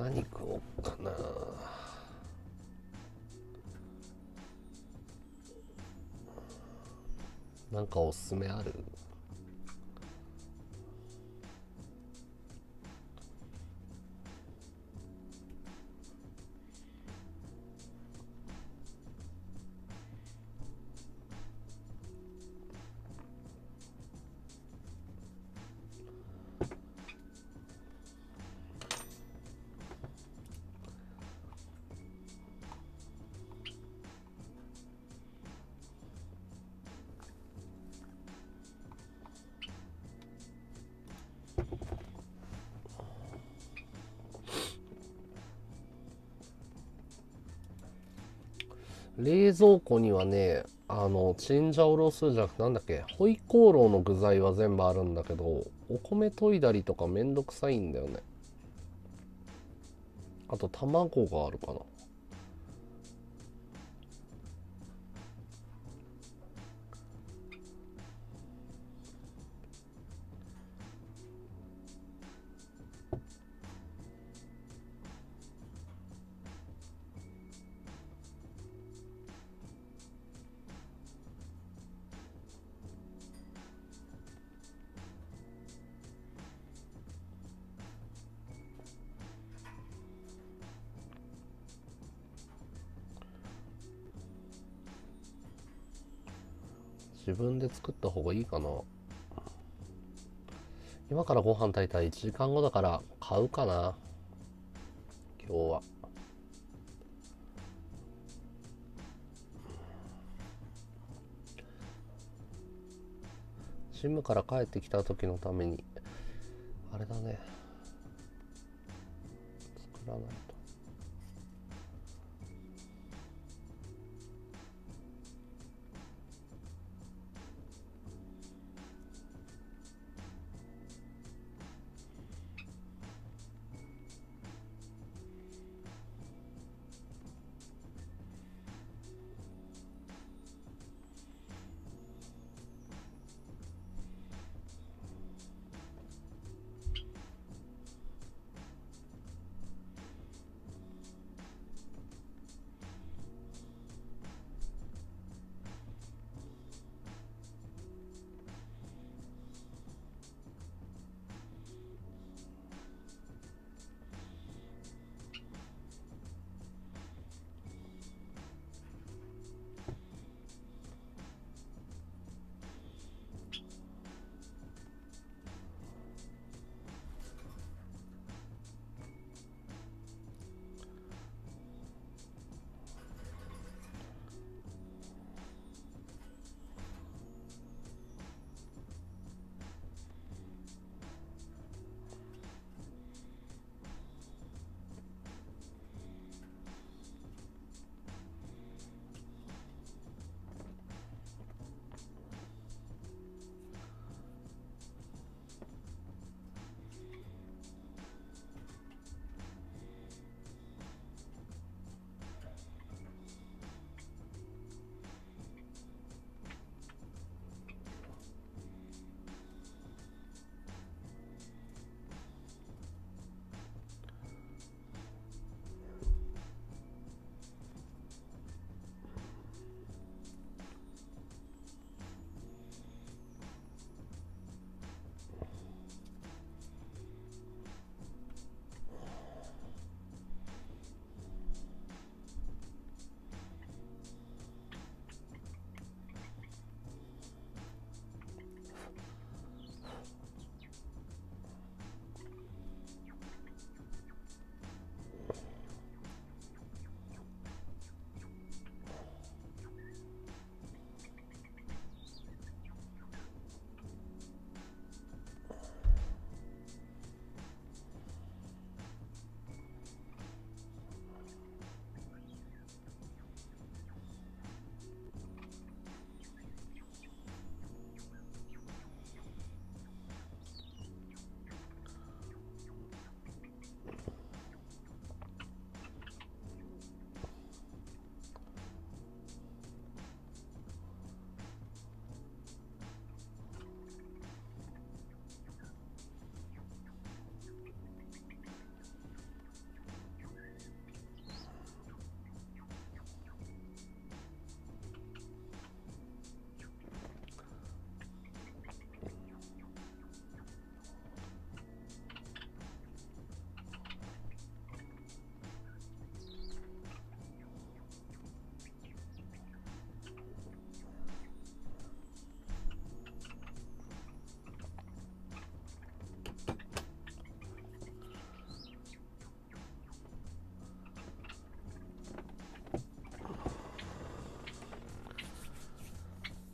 何食おうかな。なんかおすすめある？冷蔵庫にはね、チンジャオロースーじゃなくてなんだっけ、ホイコーローの具材は全部あるんだけど、お米研いだりとかめんどくさいんだよね。あと卵があるかな。自分で作った方がいいかな。今からご飯炊いたら1時間後だから買うかな、今日は。ジムから帰ってきた時のためにあれだね、作らないと。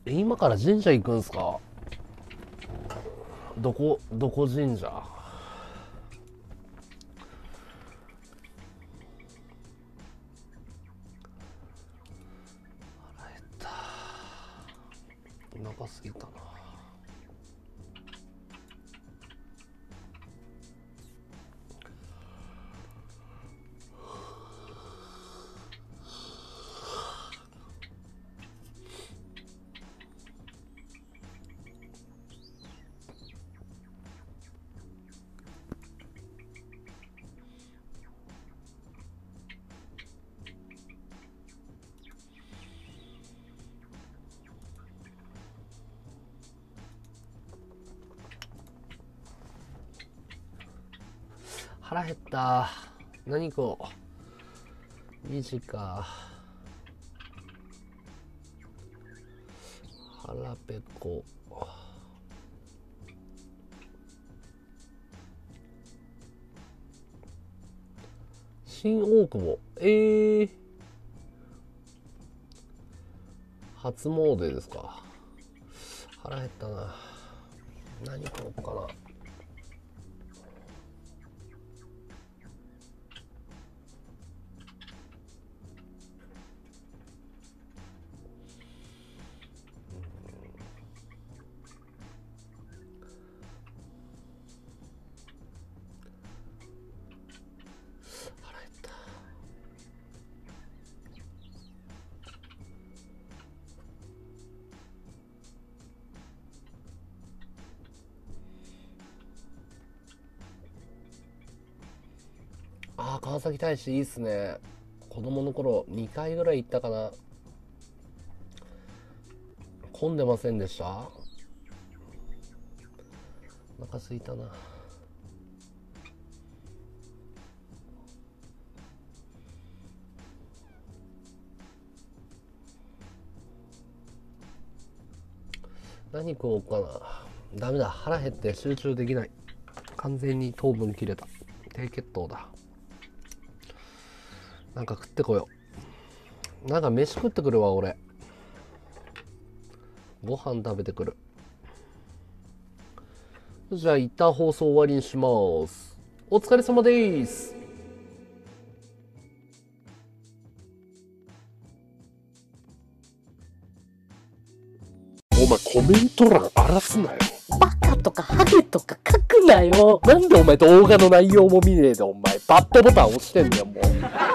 今から神社行くんすか？どこ神社？腹減った。お腹すぎたな。腹減った。何食おう。2時か。腹ペコ。新大久保。初詣ですか。腹減ったな。何食おうかな。川崎大師いいっすね。子供の頃2回ぐらい行ったかな。混んでませんでした？お腹すいたな。何食おうかな。ダメだ、腹減って集中できない。完全に糖分切れた。低血糖だ。なんか食ってこよう。なんか飯食ってくるわ俺。ご飯食べてくる。じゃあ一旦放送終わりにします。お疲れ様です。お前コメント欄荒らすなよ。バカとかハゲとか書くなよ。なんでお前動画の内容も見ねえでお前バッドボタン押してんだよもう。